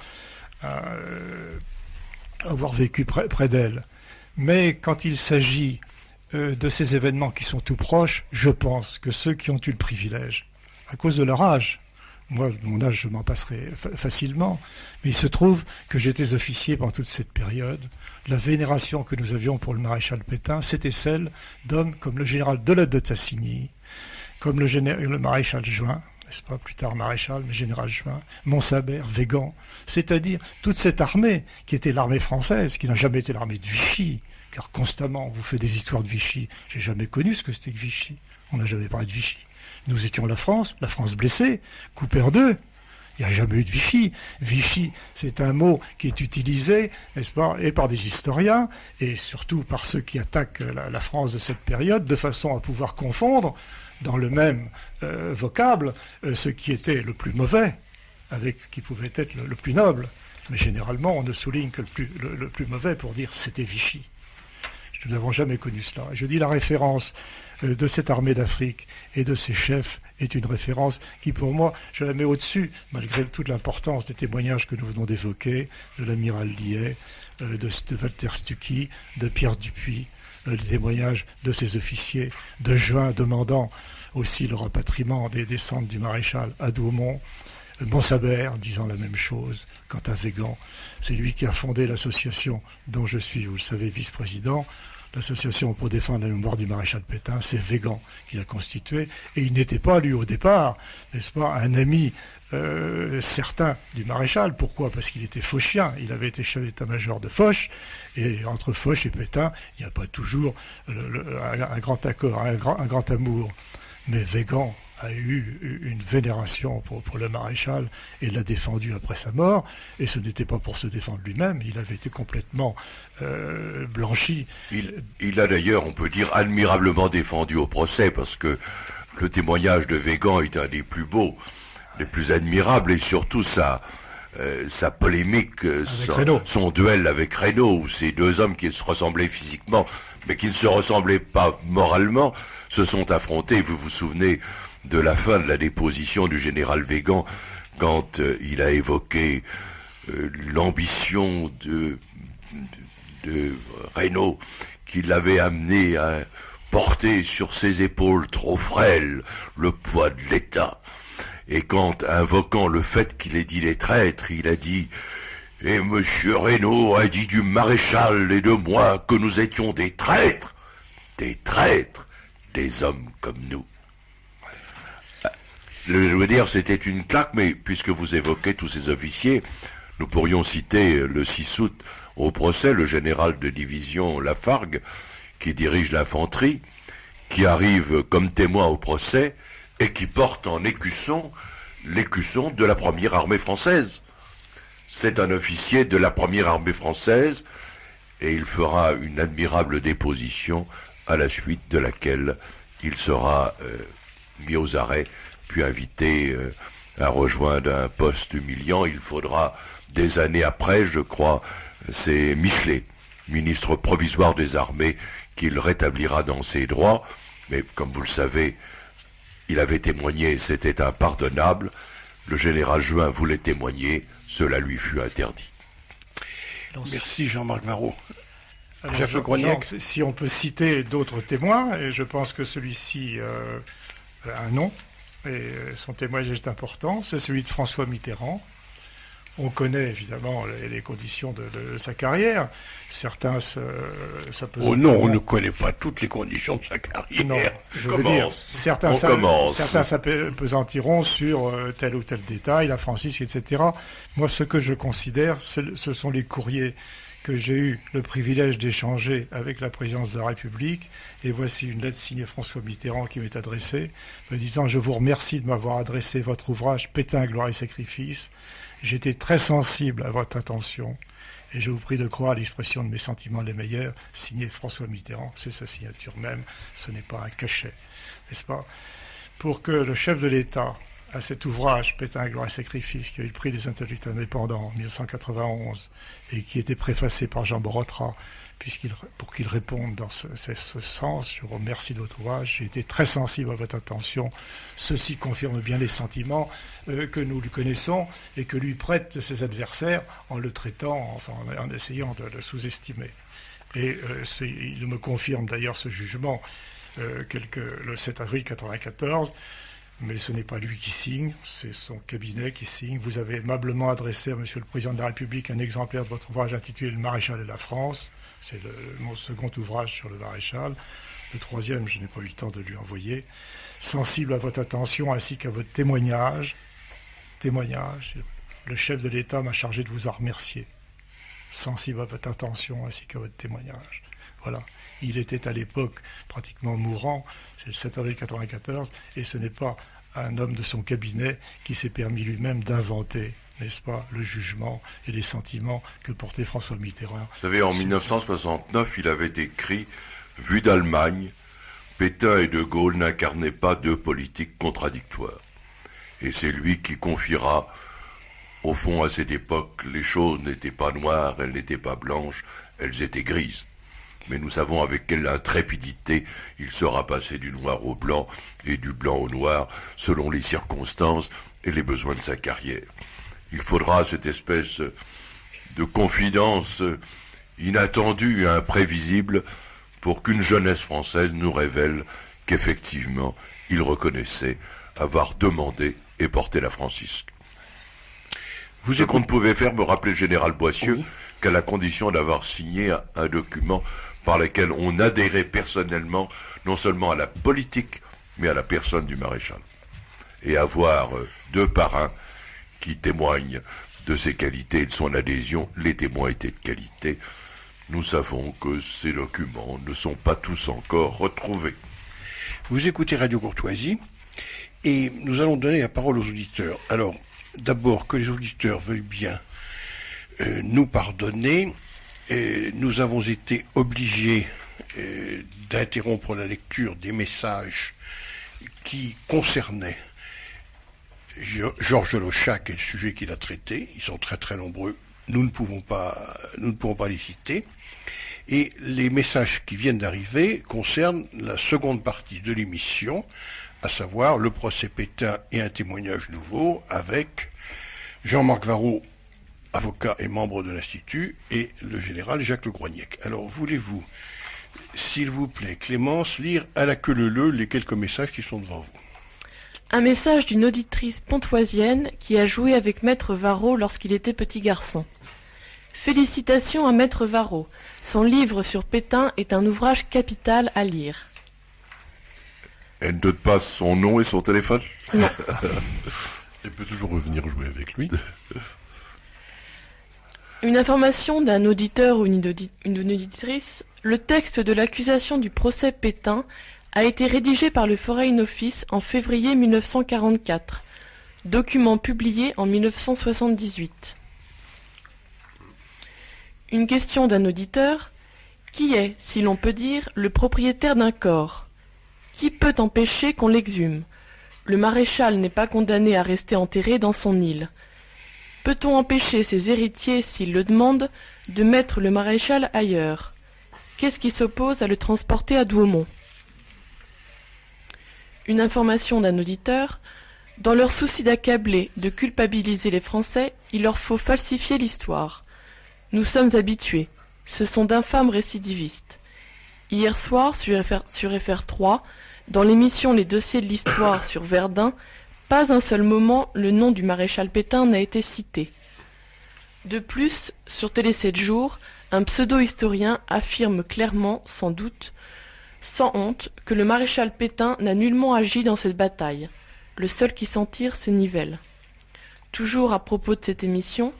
avoir vécu près d'elle. Mais quand il s'agit de ces événements qui sont tout proches, je pense que ceux qui ont eu le privilège, à cause de leur âge, moi, mon âge, je m'en passerai facilement, mais il se trouve que j'étais officier pendant toute cette période. La vénération que nous avions pour le maréchal Pétain, c'était celle d'hommes comme le général de Tassigny, comme le maréchal Juin, n'est-ce pas, plus tard maréchal, mais général Juin, Montsabert, Végan, c'est-à-dire toute cette armée qui était l'armée française, qui n'a jamais été l'armée de Vichy, car constamment on vous fait des histoires de Vichy. J'ai jamais connu ce que c'était que Vichy. On n'a jamais parlé de Vichy. Nous étions la France blessée, coupée en deux. Il n'y a jamais eu de Vichy. Vichy, c'est un mot qui est utilisé, n'est-ce pas, et par des historiens, et surtout par ceux qui attaquent la France de cette période, de façon à pouvoir confondre dans le même vocable ce qui était le plus mauvais avec ce qui pouvait être le plus noble. Mais généralement, on ne souligne que le plus mauvais pour dire c'était Vichy. Nous n'avons jamais connu cela. Je dis la référence de cette armée d'Afrique et de ses chefs est une référence qui, pour moi, je la mets au-dessus, malgré toute l'importance des témoignages que nous venons d'évoquer, de l'amiral Liais, de Walter Stucky, de Pierre Dupuis, les témoignages de ses officiers, de Juin demandant aussi le rapatriement des descentes du maréchal à Douaumont, Montsabert disant la même chose quant à Végan. C'est lui qui a fondé l'association dont je suis, vous le savez, vice-président, l'association pour défendre la mémoire du maréchal Pétain. C'est Végan qui l'a constituée, et il n'était pas, lui, au départ, n'est-ce pas, un ami certain du maréchal. Pourquoi? Parce qu'il était phocien, il avait été chef d'état-major de Foch, et entre Foch et Pétain, il n'y a pas toujours un grand accord, un grand amour. Mais Végan a eu une vénération pour le maréchal et l'a défendu après sa mort, et ce n'était pas pour se défendre lui-même, il avait été complètement blanchi. Il a d'ailleurs, on peut dire, admirablement défendu au procès, parce que le témoignage de Végan est un des plus beaux, des plus admirables, et surtout sa polémique, son duel avec Reynaud, où ces deux hommes qui se ressemblaient physiquement, mais qui ne se ressemblaient pas moralement, se sont affrontés. Vous vous souvenez de la fin de la déposition du général Végan, quand il a évoqué l'ambition de Reynaud, qui l'avait amené à porter sur ses épaules trop frêles le poids de l'État. Et quand, invoquant le fait qu'il ait dit les traîtres, il a dit « Et monsieur Reynaud a dit du maréchal et de moi que nous étions des traîtres, des hommes comme nous. » Je veux dire, c'était une claque, mais puisque vous évoquez tous ces officiers, nous pourrions citer le 6 août au procès le général de division Lafargue, qui dirige l'infanterie, qui arrive comme témoin au procès et qui porte en écusson l'écusson de la première armée française. C'est un officier de la première armée française, et il fera une admirable déposition à la suite de laquelle il sera mis aux arrêts, puis invité à rejoindre un poste humiliant. Il faudra des années après, je crois, c'est Michelet, ministre provisoire des armées, qu'il rétablira dans ses droits, mais comme vous le savez, il avait témoigné, c'était impardonnable. Le général Juin voulait témoigner, cela lui fut interdit. Merci Jean-Marc Varrot. Alors, si on peut citer d'autres témoins, et je pense que celui-ci a un nom, et son témoignage est important, c'est celui de François Mitterrand. On connaît évidemment les conditions de sa carrière. Certains Oh non, on ne connaît pas toutes les conditions de sa carrière. Non, je veux dire, certains s'apesantiront sur tel ou tel détail, la Francisque, etc. Moi, ce que je considère, ce sont les courriers que j'ai eu le privilège d'échanger avec la présidence de la République. Et voici une lettre signée François Mitterrand qui m'est adressée, me disant « Je vous remercie de m'avoir adressé votre ouvrage Pétain, gloire et sacrifice. J'étais très sensible à votre attention et je vous prie de croire l'expression de mes sentiments les meilleurs, signé François Mitterrand, c'est sa signature même, ce n'est pas un cachet, n'est-ce pas? Pour que le chef de l'État, à cet ouvrage, Pétain, gloire et sacrifice, qui a eu le prix des intellectuels indépendants en 1991 et qui était préfacé par Jean Borotra, pour qu'il réponde dans ce sens, je vous remercie de votre ouvrage, j'ai été très sensible à votre attention. Ceci confirme bien les sentiments que nous lui connaissons et que lui prêtent ses adversaires en le traitant, enfin en essayant de le sous-estimer. Et il me confirme d'ailleurs ce jugement le 7 avril 1994. Mais ce n'est pas lui qui signe, c'est son cabinet qui signe. Vous avez aimablement adressé à Monsieur le Président de la République un exemplaire de votre ouvrage intitulé « Le Maréchal et la France ». C'est mon second ouvrage sur le Maréchal. Le troisième, je n'ai pas eu le temps de lui envoyer. Sensible à votre attention ainsi qu'à votre témoignage, le chef de l'État m'a chargé de vous en remercier. Sensible à votre attention ainsi qu'à votre témoignage. Voilà. Il était à l'époque pratiquement mourant, c'est le 7 avril 1994, et ce n'est pas un homme de son cabinet qui s'est permis lui-même d'inventer, n'est-ce pas, le jugement et les sentiments que portait François Mitterrand. Vous savez, en 1969, il avait écrit « Vue d'Allemagne, Pétain et De Gaulle n'incarnaient pas deux politiques contradictoires. » Et c'est lui qui confiera, au fond, à cette époque, les choses n'étaient pas noires, elles n'étaient pas blanches, elles étaient grises. Mais nous savons avec quelle intrépidité il sera passé du noir au blanc et du blanc au noir, selon les circonstances et les besoins de sa carrière. Il faudra cette espèce de confidence inattendue et imprévisible pour qu'une jeunesse française nous révèle qu'effectivement, il reconnaissait avoir demandé et porté la francisque. Ce qu'on ne pouvait faire, me rappelait le général Boissieu, qu'à la condition d'avoir signé un document par lequel on adhérait personnellement, non seulement à la politique, mais à la personne du maréchal. Et avoir deux parrains qui témoignent de ses qualités et de son adhésion, les témoins étaient de qualité. Nous savons que ces documents ne sont pas tous encore retrouvés. Vous écoutez Radio Courtoisie, et nous allons donner la parole aux auditeurs. Alors, d'abord, que les auditeurs veuillent bien nous pardonner. Nous avons été obligés d'interrompre la lecture des messages qui concernaient Georges Lochac et le sujet qu'il a traité. Ils sont très très nombreux. Nous ne pouvons pas les citer. Et les messages qui viennent d'arriver concernent la seconde partie de l'émission, à savoir le procès Pétain et un témoignage nouveau avec Jean-Marc Varrot, avocat et membre de l'Institut, et le général Jacques Le Groignec. Alors, voulez-vous, s'il vous plaît, Clémence, lire à la queue leu les quelques messages qui sont devant vous? Un message d'une auditrice pontoisienne qui a joué avec Maître Varrot lorsqu'il était petit garçon. Félicitations à Maître Varrot. Son livre sur Pétain est un ouvrage capital à lire. Elle ne donne pas son nom et son téléphone? Non. Elle peut toujours revenir jouer avec lui. Une information d'un auditeur ou d'une auditrice, le texte de l'accusation du procès Pétain a été rédigé par le Foreign Office en février 1944, document publié en 1978. Une question d'un auditeur, qui est, si l'on peut dire, le propriétaire d'un corps? Qui peut empêcher qu'on l'exhume? Le maréchal n'est pas condamné à rester enterré dans son île. Peut-on empêcher ses héritiers, s'ils le demandent, de mettre le maréchal ailleurs? Qu'est-ce qui s'oppose à le transporter à Douaumont? Une information d'un auditeur. Dans leur souci d'accabler, de culpabiliser les Français, il leur faut falsifier l'histoire. Nous sommes habitués. Ce sont d'infâmes récidivistes. Hier soir, sur FR3, dans l'émission Les dossiers de l'histoire sur Verdun, pas un seul moment le nom du maréchal Pétain n'a été cité. De plus, sur Télé 7 jours, un pseudo-historien affirme clairement, sans doute, sans honte, que le maréchal Pétain n'a nullement agi dans cette bataille. Le seul qui s'en tire, c'est Nivelle. Toujours à propos de cette émission,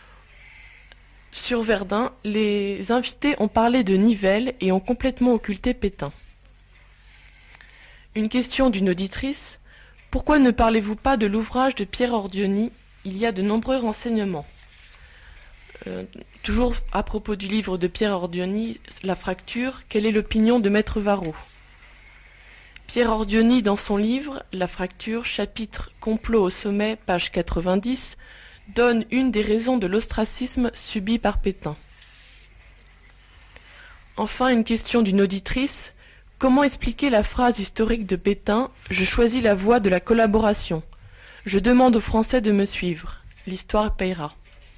sur Verdun, les invités ont parlé de Nivelle et ont complètement occulté Pétain. Une question d'une auditrice. Pourquoi ne parlez-vous pas de l'ouvrage de Pierre Ordioni, il y a de nombreux renseignements. Toujours à propos du livre de Pierre Ordioni, La fracture, quelle est l'opinion de Maître Varro? Pierre Ordioni, dans son livre La fracture, chapitre Complot au sommet, page 90, donne une des raisons de l'ostracisme subi par Pétain. Enfin, une question d'une auditrice. Comment expliquer la phrase historique de Pétain « Je choisis la voie de la collaboration. Je demande aux Français de me suivre. L'histoire payera. »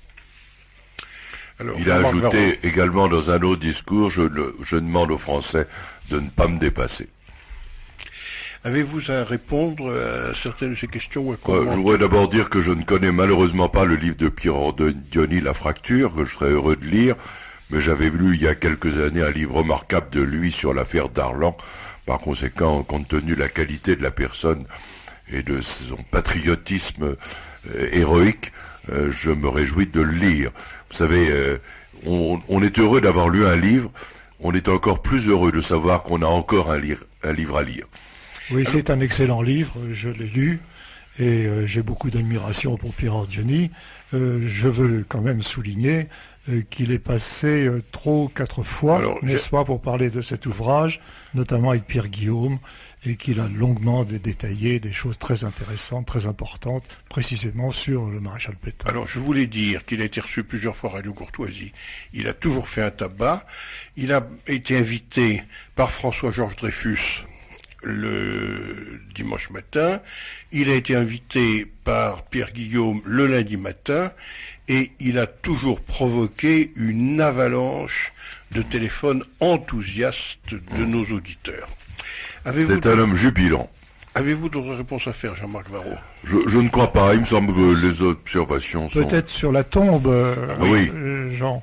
Alors, Il a ajouté également dans un autre discours, je demande aux Français de ne pas me dépasser. Avez-vous à répondre à certaines de ces questions ou à Je voudrais d'abord dire que je ne connais malheureusement pas le livre de Pierre Ordioni, La fracture, que je serais heureux de lire, mais j'avais lu il y a quelques années un livre remarquable de lui sur l'affaire Darlan. Par conséquent, compte tenu de la qualité de la personne et de son patriotisme héroïque, je me réjouis de le lire. Vous savez, on est heureux d'avoir lu un livre, on est encore plus heureux de savoir qu'on a encore un livre à lire. Oui, c'est un excellent livre, je l'ai lu, et j'ai beaucoup d'admiration pour Pierre Ordioni. Je veux quand même souligner qu'il est passé 3 ou 4 fois, n'est-ce pas, pour parler de cet ouvrage, notamment avec Pierre Guillaume, et qu'il a longuement détaillé des choses très intéressantes, très importantes, précisément sur le maréchal Pétain. Alors, je voulais dire qu'il a été reçu plusieurs fois à Radio Courtoisie. Il a toujours fait un tabac. Il a été invité par François-Georges Dreyfus le dimanche matin. Il a été invité par Pierre Guillaume le lundi matin. Et il a toujours provoqué une avalanche de téléphones enthousiastes de nos auditeurs. C'est un homme jubilant. Avez-vous d'autres réponses à faire, Jean-Marc Varro? Je ne crois pas. Il me semble que les observations sont... Peut-être sur la tombe, oui. Jean.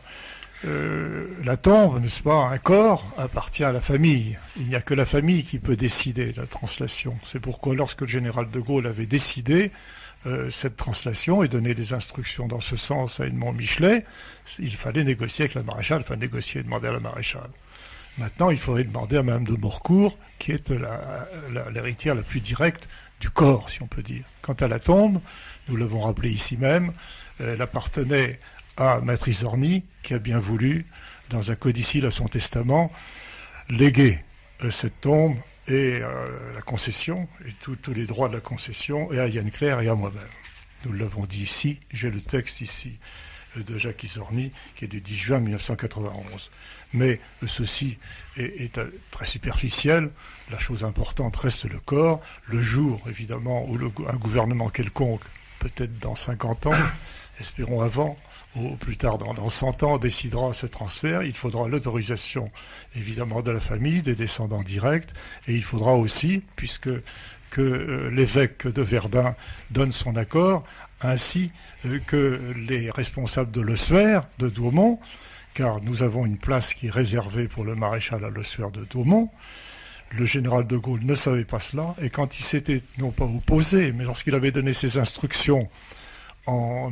La tombe, n'est-ce pas, un corps appartient à la famille. Il n'y a que la famille qui peut décider de la translation. C'est pourquoi lorsque le général de Gaulle avait décidé cette translation et donné des instructions dans ce sens à Edmond Michelet, il fallait négocier avec la maréchale, demander à la maréchale. Maintenant, il faudrait demander à Madame de Morcourt, qui est l'héritière la plus directe du corps, si on peut dire. Quant à la tombe, nous l'avons rappelé ici même, elle appartenait à Maître Isorni, qui a bien voulu, dans un codicile à son testament, léguer cette tombe et la concession, et tous les droits de la concession, et à Yann Clair et à moi-même. Nous l'avons dit ici, j'ai le texte ici de Jacques Isorni, qui est du 10 juin 1991. Mais ceci est très superficiel. La chose importante reste le corps. Le jour, évidemment, où un gouvernement quelconque, peut-être dans 50 ans, espérons avant, ou plus tard dans 100 ans, décidera ce transfert, il faudra l'autorisation, évidemment, de la famille, des descendants directs, et il faudra aussi, puisque l'évêque de Verdun donne son accord, ainsi que les responsables de l'Ossuaire, de Douaumont, car nous avons une place qui est réservée pour le maréchal à l'Ossuaire de Douaumont. Le général de Gaulle ne savait pas cela, et quand il s'était non pas opposé, mais lorsqu'il avait donné ses instructions en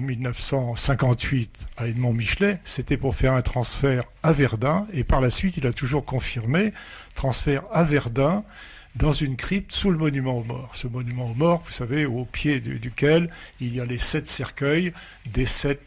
1958 à Edmond Michelet, c'était pour faire un transfert à Verdun, et par la suite il a toujours confirmé, transfert à Verdun, dans une crypte sous le monument aux morts. Ce monument aux morts, vous savez, au pied duquel il y a les 7 cercueils de 7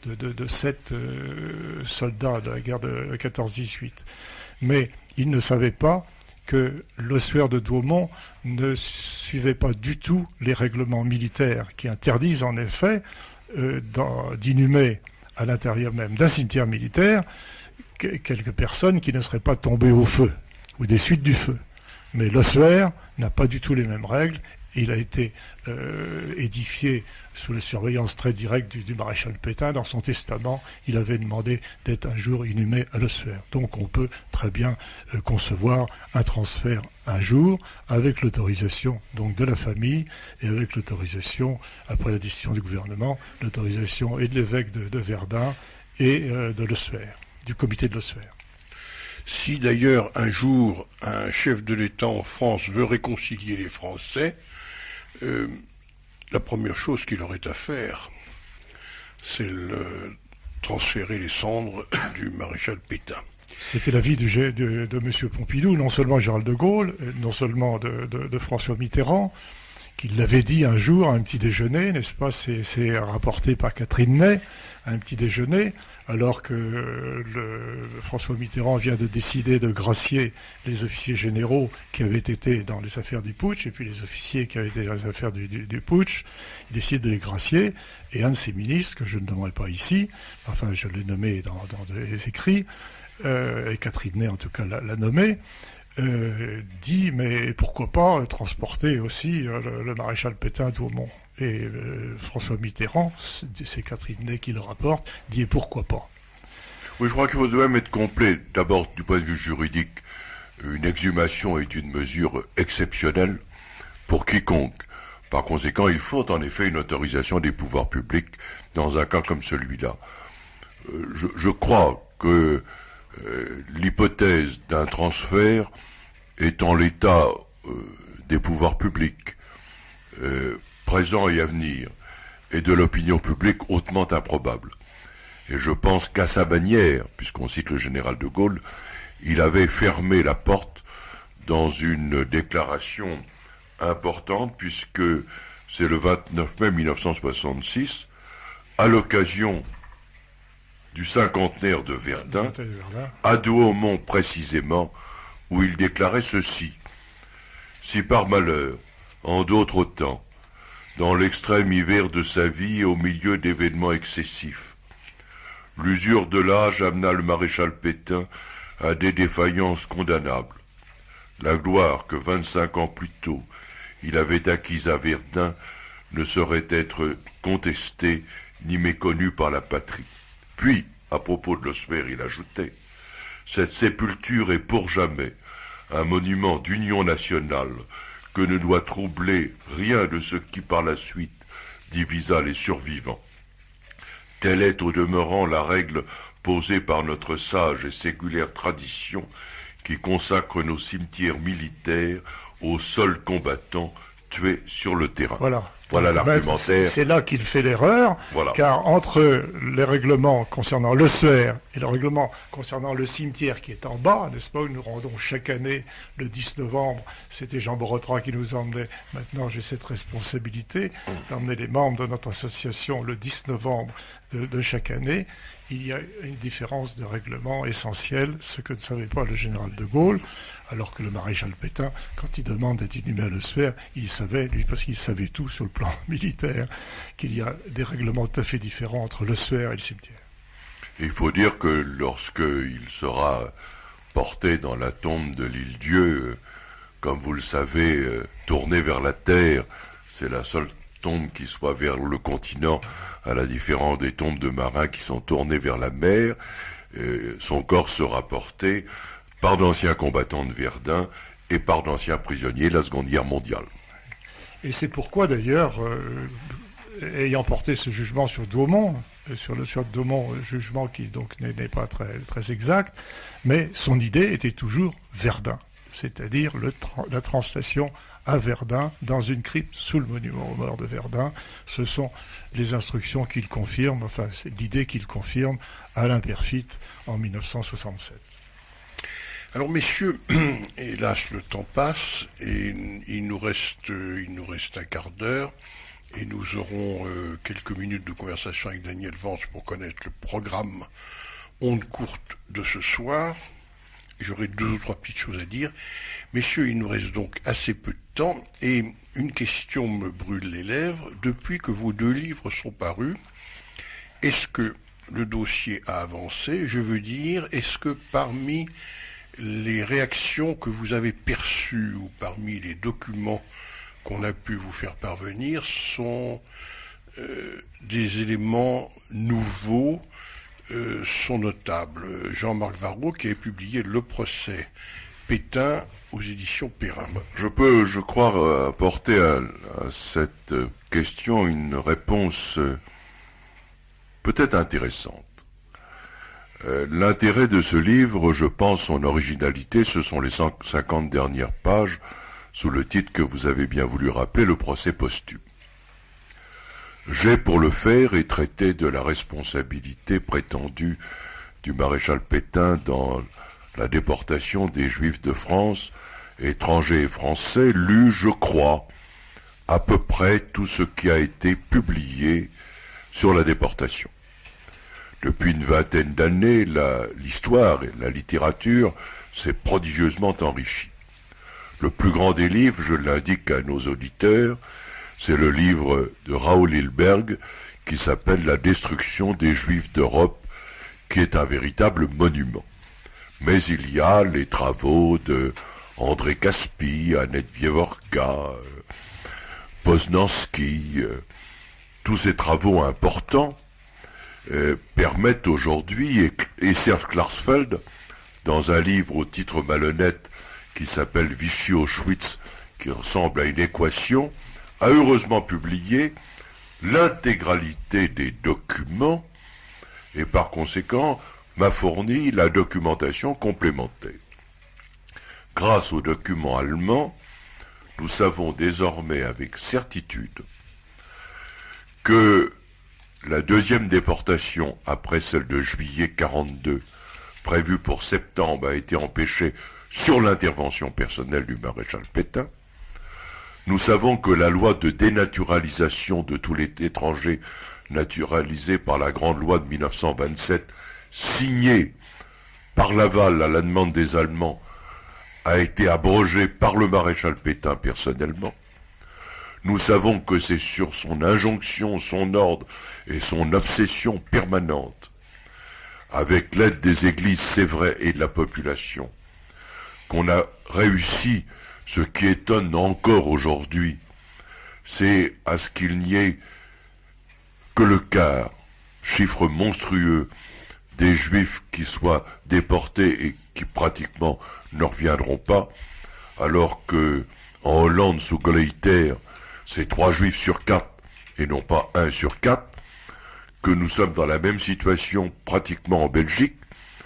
soldats de la guerre de 14-18. Mais il ne savait pas que l'ossuaire de Douaumont ne suivait pas du tout les règlements militaires qui interdisent en effet d'inhumer à l'intérieur même d'un cimetière militaire quelques personnes qui ne seraient pas tombées au feu ou des suites du feu. Mais l'ossuaire n'a pas du tout les mêmes règles. Il a été édifié sous la surveillance très directe du maréchal Pétain. Dans son testament, il avait demandé d'être un jour inhumé à l'ossuaire. Donc on peut très bien concevoir un transfert un jour avec l'autorisation donc de la famille et avec l'autorisation, après la décision du gouvernement, l'autorisation et de l'évêque de Verdun et de l'ossuaire, du comité de l'ossuaire. Si d'ailleurs un jour un chef de l'État en France veut réconcilier les Français, la première chose qu'il aurait à faire, c'est transférer les cendres du maréchal Pétain. C'était l'avis de M. Pompidou, non seulement Gérald de Gaulle, non seulement de François Mitterrand, qu'il l'avait dit un jour à un petit déjeuner, n'est-ce pas? C'est rapporté par Catherine Ney, à un petit déjeuner, alors que François Mitterrand vient de décider de gracier les officiers généraux qui avaient été dans les affaires du putsch, et puis les officiers qui avaient été dans les affaires du putsch, il décide de les gracier, et un de ses ministres, que je ne nommerai pas ici, enfin je l'ai nommé dans des écrits, et Catherine Ney en tout cas l'a nommé, dit mais pourquoi pas transporter aussi le maréchal Pétain à Douaumont. Et François Mitterrand, c'est Catherine Ney qui le rapporte, dit et pourquoi pas. Oui, je crois qu'il faut même être complet. D'abord, du point de vue juridique, une exhumation est une mesure exceptionnelle pour quiconque. Par conséquent, il faut en effet une autorisation des pouvoirs publics dans un cas comme celui-là. Je crois que l'hypothèse d'un transfert est en l'état des pouvoirs publics présent et à venir, et de l'opinion publique hautement improbable. Et je pense qu'à sa manière, puisqu'on cite le général de Gaulle, il avait fermé la porte dans une déclaration importante, puisque c'est le 29 mai 1966, à l'occasion du cinquantenaire de Verdun, à Douaumont précisément, où il déclarait ceci: « Si par malheur, en d'autres temps, dans l'extrême hiver de sa vie, au milieu d'événements excessifs, l'usure de l'âge amena le maréchal Pétain à des défaillances condamnables. La gloire que 25 ans plus tôt il avait acquise à Verdun ne saurait être contestée ni méconnue par la patrie. » Puis, à propos de l'Osmer, il ajoutait: « Cette sépulture est pour jamais un monument d'union nationale que ne doit troubler rien de ce qui par la suite divisa les survivants. Telle est au demeurant la règle posée par notre sage et séculaire tradition qui consacre nos cimetières militaires aux seuls combattants tués sur le terrain. » Voilà l'argumentaire. C'est là qu'il fait l'erreur, car entre les règlements concernant le Suaire et le règlement concernant le cimetière qui est en bas, n'est-ce pas, où nous rendons chaque année le 10 novembre, c'était Jean Borotra qui nous emmenait, maintenant j'ai cette responsabilité d'emmener les membres de notre association le 10 novembre de chaque année. Il y a une différence de règlement essentielle, ce que ne savait pas le général de Gaulle, alors que le maréchal Pétain, quand il demande d'être inhumé à l'Ossuaire, il savait, lui, parce qu'il savait tout sur le plan militaire, qu'il y a des règlements tout à fait différents entre l'Ossuaire et le cimetière. Il faut dire que lorsqu'il sera porté dans la tombe de l'Île-Dieu, comme vous le savez, tourné vers la terre, c'est la seule tombe qui soit vers le continent, à la différence des tombes de marins qui sont tournées vers la mer. Son corps sera porté par d'anciens combattants de Verdun et par d'anciens prisonniers de la Seconde Guerre mondiale. Et c'est pourquoi d'ailleurs, ayant porté ce jugement sur Douaumont, sur Douaumont, jugement qui donc n'est pas très exact, mais son idée était toujours Verdun, c'est-à-dire la translation à Verdun, dans une crypte sous le monument aux morts de Verdun. Ce sont les instructions qu'il confirme, enfin c'est l'idée qu'il confirme à l'Imperfit en 1967. Alors messieurs, hélas le temps passe et il nous reste un quart d'heure et nous aurons quelques minutes de conversation avec Daniel Vance pour connaître le programme onde courte de ce soir. J'aurai 2 ou 3 petites choses à dire. Messieurs, il nous reste donc assez peu de temps et une question me brûle les lèvres. Depuis que vos 2 livres sont parus, est-ce que le dossier a avancé? Je veux dire, est-ce que parmi les réactions que vous avez perçues ou parmi les documents qu'on a pu vous faire parvenir sont des éléments nouveaux, sont notables? Jean-Marc Varraud qui a publié Le procès Pétain aux éditions Perrin. Je peux, je crois, apporter à cette question une réponse peut-être intéressante. L'intérêt de ce livre, je pense, son originalité, ce sont les 150 dernières pages sous le titre que vous avez bien voulu rappeler, Le procès posthume. J'ai, pour le faire, et traiter de la responsabilité prétendue du maréchal Pétain dans la déportation des Juifs de France, étrangers et français, lu, je crois, à peu près tout ce qui a été publié sur la déportation. Depuis une vingtaine d'années, l'histoire et la littérature s'est prodigieusement enrichie. Le plus grand des livres, je l'indique à nos auditeurs, c'est le livre de Raoul Hilberg qui s'appelle « La destruction des Juifs d'Europe », qui est un véritable monument. Mais il y a les travaux de André Caspi, Annette Wieworka, Poznanski, tous ces travaux importants permettent aujourd'hui, et Serge Klarsfeld, dans un livre au titre malhonnête qui s'appelle Vichy-Auschwitz, qui ressemble à une équation, a heureusement publié l'intégralité des documents et par conséquent m'a fourni la documentation complémentaire. Grâce aux documents allemands, nous savons désormais avec certitude que la deuxième déportation après celle de juillet 42, prévue pour septembre, a été empêchée sur l'intervention personnelle du maréchal Pétain. Nous savons que la loi de dénaturalisation de tous les étrangers naturalisés par la grande loi de 1927, signée par Laval à la demande des Allemands, a été abrogée par le maréchal Pétain personnellement. Nous savons que c'est sur son injonction, son ordre et son obsession permanente, avec l'aide des églises, c'est vrai, et de la population, qu'on a réussi. Ce qui étonne encore aujourd'hui, c'est à ce qu'il n'y ait que le quart, chiffre monstrueux, des Juifs qui soient déportés et qui pratiquement ne reviendront pas, alors que en Hollande, sous Goleiter, c'est 3 Juifs sur 4 et non pas 1 sur 4, que nous sommes dans la même situation pratiquement en Belgique,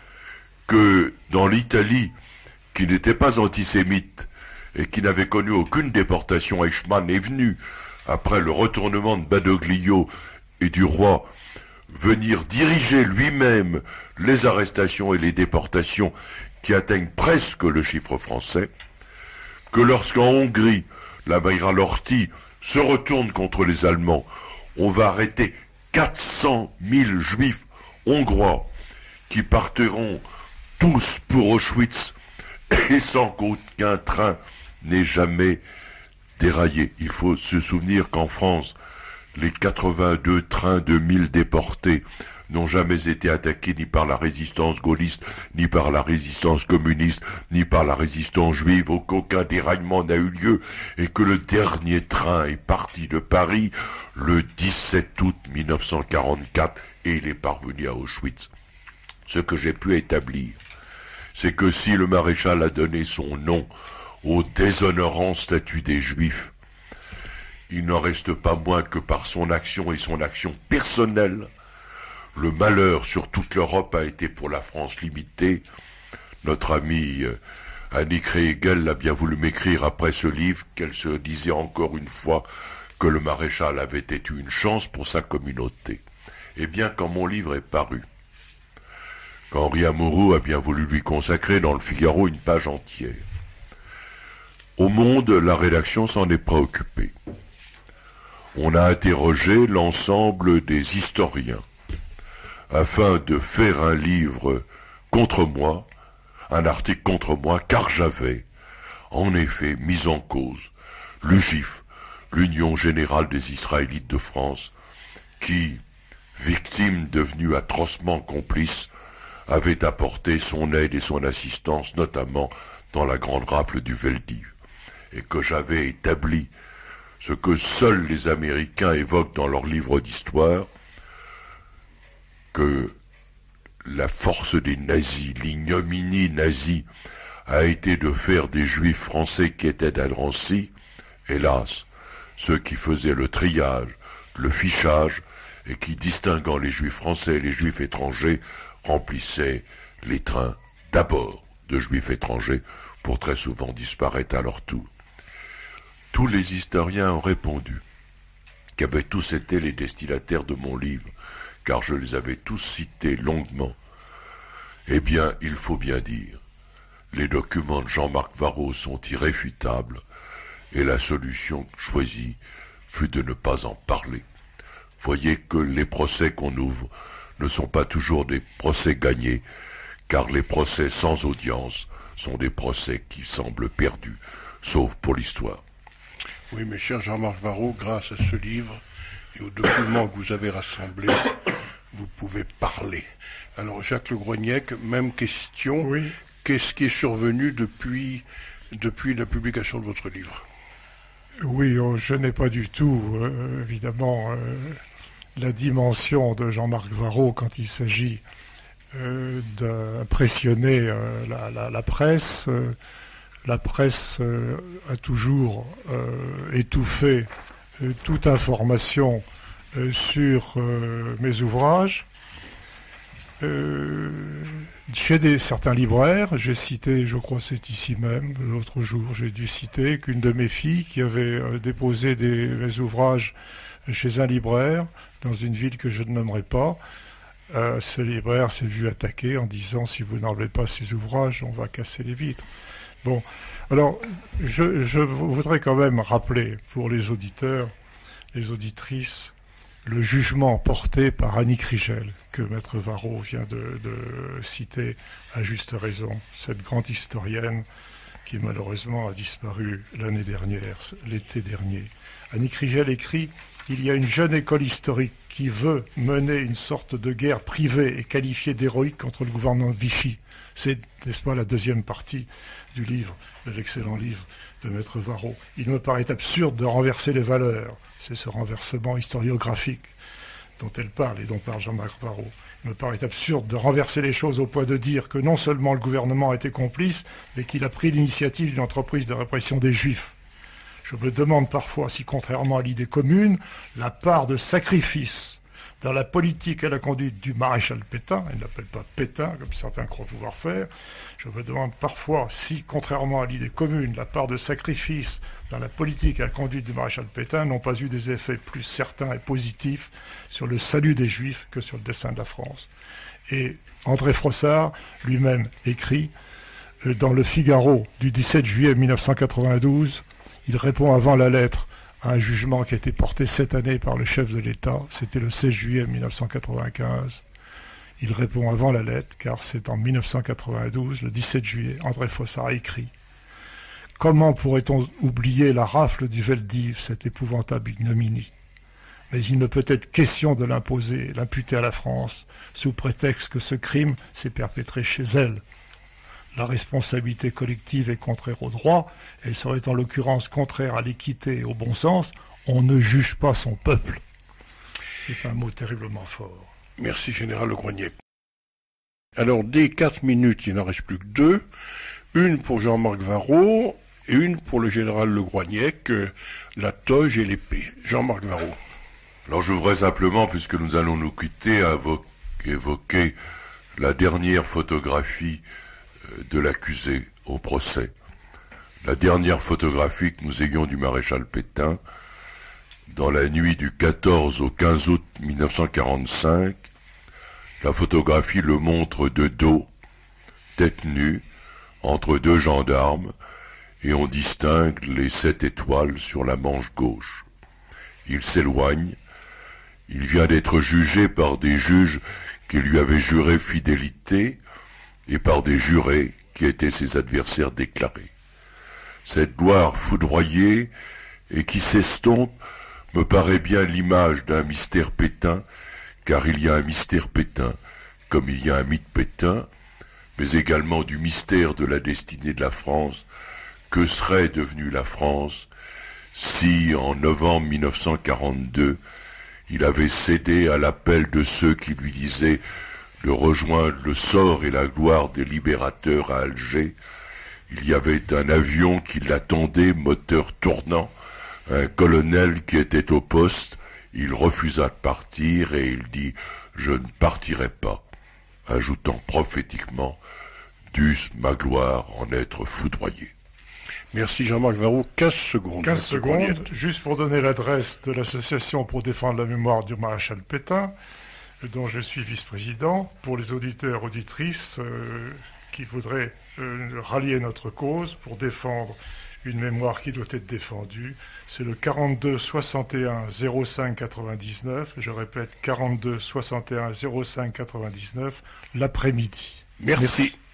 que dans l'Italie, qui n'était pas antisémite, et qui n'avait connu aucune déportation, Eichmann est venu, après le retournement de Badoglio et du roi, venir diriger lui-même les arrestations et les déportations qui atteignent presque le chiffre français, que lorsqu'en Hongrie, l'amiral Horthy se retourne contre les Allemands, on va arrêter 400 000 Juifs hongrois qui partiront tous pour Auschwitz et sans qu'aucun train n'est jamais déraillé. Il faut se souvenir qu'en France, les 82 trains de 1000 déportés n'ont jamais été attaqués ni par la résistance gaulliste, ni par la résistance communiste, ni par la résistance juive, aucun déraillement n'a eu lieu, et que le dernier train est parti de Paris le 17 août 1944, et il est parvenu à Auschwitz. Ce que j'ai pu établir, c'est que si le maréchal a donné son nom au déshonorant statut des Juifs, il n'en reste pas moins que par son action et son action personnelle, le malheur sur toute l'Europe a été pour la France limité. Notre amie Annick Rehgel a bien voulu m'écrire après ce livre qu'elle se disait encore une fois que le maréchal avait été une chance pour sa communauté. Eh bien, quand mon livre est paru, qu'Henri Amouroux a bien voulu lui consacrer dans le Figaro une page entière, au Monde, la rédaction s'en est préoccupée. On a interrogé l'ensemble des historiens afin de faire un livre contre moi, un article contre moi, car j'avais, en effet, mis en cause l'UGIF, l'Union Générale des Israélites de France, qui, victime devenue atrocement complice, avait apporté son aide et son assistance, notamment dans la grande rafle du Veldiv, et que j'avais établi ce que seuls les Américains évoquent dans leurs livres d'histoire, que la force des nazis, l'ignominie nazie, a été de faire des Juifs français qui étaient à Drancy, hélas, ceux qui faisaient le triage, le fichage, et qui, distinguant les Juifs français et les Juifs étrangers, remplissaient les trains d'abord de Juifs étrangers pour très souvent disparaître à leur tour. Tous les historiens ont répondu qu'avaient tous été les destinataires de mon livre, car je les avais tous cités longuement. Eh bien, il faut bien dire, les documents de Jean-Marc Varro sont irréfutables. et la solution choisie fut de ne pas en parler. Voyez que les procès qu'on ouvre ne sont pas toujours des procès gagnés, car les procès sans audience sont des procès qui semblent perdus, sauf pour l'histoire. Oui, mais cher Jean-Marc Varro, grâce à ce livre et aux documents que vous avez rassemblés, vous pouvez parler. Alors, Jacques Le Groignec, même question. Oui. Qu'est-ce qui est survenu depuis la publication de votre livre? Oui, je n'ai pas du tout, évidemment, la dimension de Jean-Marc Varro quand il s'agit d'impressionner la presse. La presse a toujours étouffé toute information sur mes ouvrages. Chez certains libraires, j'ai cité, je crois c'est ici même, l'autre jour, j'ai dû citer qu'une de mes filles qui avait déposé mes ouvrages chez un libraire, dans une ville que je ne nommerai pas, ce libraire s'est vu attaquer en disant « si vous n'enlevez pas ces ouvrages, on va casser les vitres ». Bon, alors je voudrais quand même rappeler pour les auditeurs, les auditrices, le jugement porté par Annick Rigel, que Maître Varro vient de citer à juste raison, cette grande historienne qui malheureusement a disparu l'année dernière, l'été dernier. Annick Rigel écrit « Il y a une jeune école historique qui veut mener une sorte de guerre privée et qualifiée d'héroïque contre le gouvernement de Vichy. » C'est, n'est-ce pas, la deuxième partie du livre, de l'excellent livre de Maître Varro. Il me paraît absurde de renverser les valeurs. C'est ce renversement historiographique dont elle parle et dont parle Jean-Marc Varro. Il me paraît absurde de renverser les choses au point de dire que non seulement le gouvernement a été complice, mais qu'il a pris l'initiative d'une entreprise de répression des Juifs. Je me demande parfois si, contrairement à l'idée commune, la part de sacrifice dans la politique et la conduite du maréchal Pétain, il ne l'appelle pas Pétain, comme certains croient pouvoir faire, je me demande parfois si, contrairement à l'idée commune, la part de sacrifice dans la politique et la conduite du maréchal Pétain n'ont pas eu des effets plus certains et positifs sur le salut des Juifs que sur le destin de la France. Et André Frossard lui-même écrit dans Le Figaro du 17 juillet 1992, il répond avant la lettre à un jugement qui a été porté cette année par le chef de l'État, c'était le 16 juillet 1995. Il répond avant la lettre, car c'est en 1992, le 17 juillet, André Frossard écrit « Comment pourrait-on oublier la rafle du Veldiv, cette épouvantable ignominie ? Mais il ne peut être question de l'imposer, l'imputer à la France, sous prétexte que ce crime s'est perpétré chez elle. La responsabilité collective est contraire au droit, elle serait en l'occurrence contraire à l'équité et au bon sens. On ne juge pas son peuple. » C'est un mot terriblement fort. Merci, Général Le Groignec. Alors, des 4 minutes, il n'en reste plus que 2. Une pour Jean-Marc Varro et une pour le Général Le Groignec, la toge et l'épée. Jean-Marc Varro. Alors je voudrais simplement, puisque nous allons nous quitter, évoquer la dernière photographie de l'accusé au procès. La dernière photographie que nous ayons du maréchal Pétain, dans la nuit du 14 au 15 août 1945, la photographie le montre de dos, tête nue, entre 2 gendarmes, et on distingue les 7 étoiles sur la manche gauche. Il s'éloigne, il vient d'être jugé par des juges qui lui avaient juré fidélité, et par des jurés qui étaient ses adversaires déclarés. Cette gloire foudroyée et qui s'estompe me paraît bien l'image d'un mystère Pétain, car il y a un mystère Pétain, comme il y a un mythe Pétain, mais également du mystère de la destinée de la France. Que serait devenue la France si, en novembre 1942, il avait cédé à l'appel de ceux qui lui disaient de rejoindre le sort et la gloire des libérateurs à Alger? Il y avait un avion qui l'attendait, moteur tournant, un colonel qui était au poste. Il refusa de partir et il dit « Je ne partirai pas », ajoutant prophétiquement « Dût-ce ma gloire en être foudroyé ». Merci Jean-Marc Varro. 15 secondes. 15 secondes, juste pour donner l'adresse de l'association pour défendre la mémoire du maréchal Pétain, dont je suis vice-président, pour les auditeurs, auditrices qui voudraient rallier notre cause pour défendre une mémoire qui doit être défendue. C'est le 42 61 05 99. Je répète, 42 61 05 99, l'après-midi. Merci.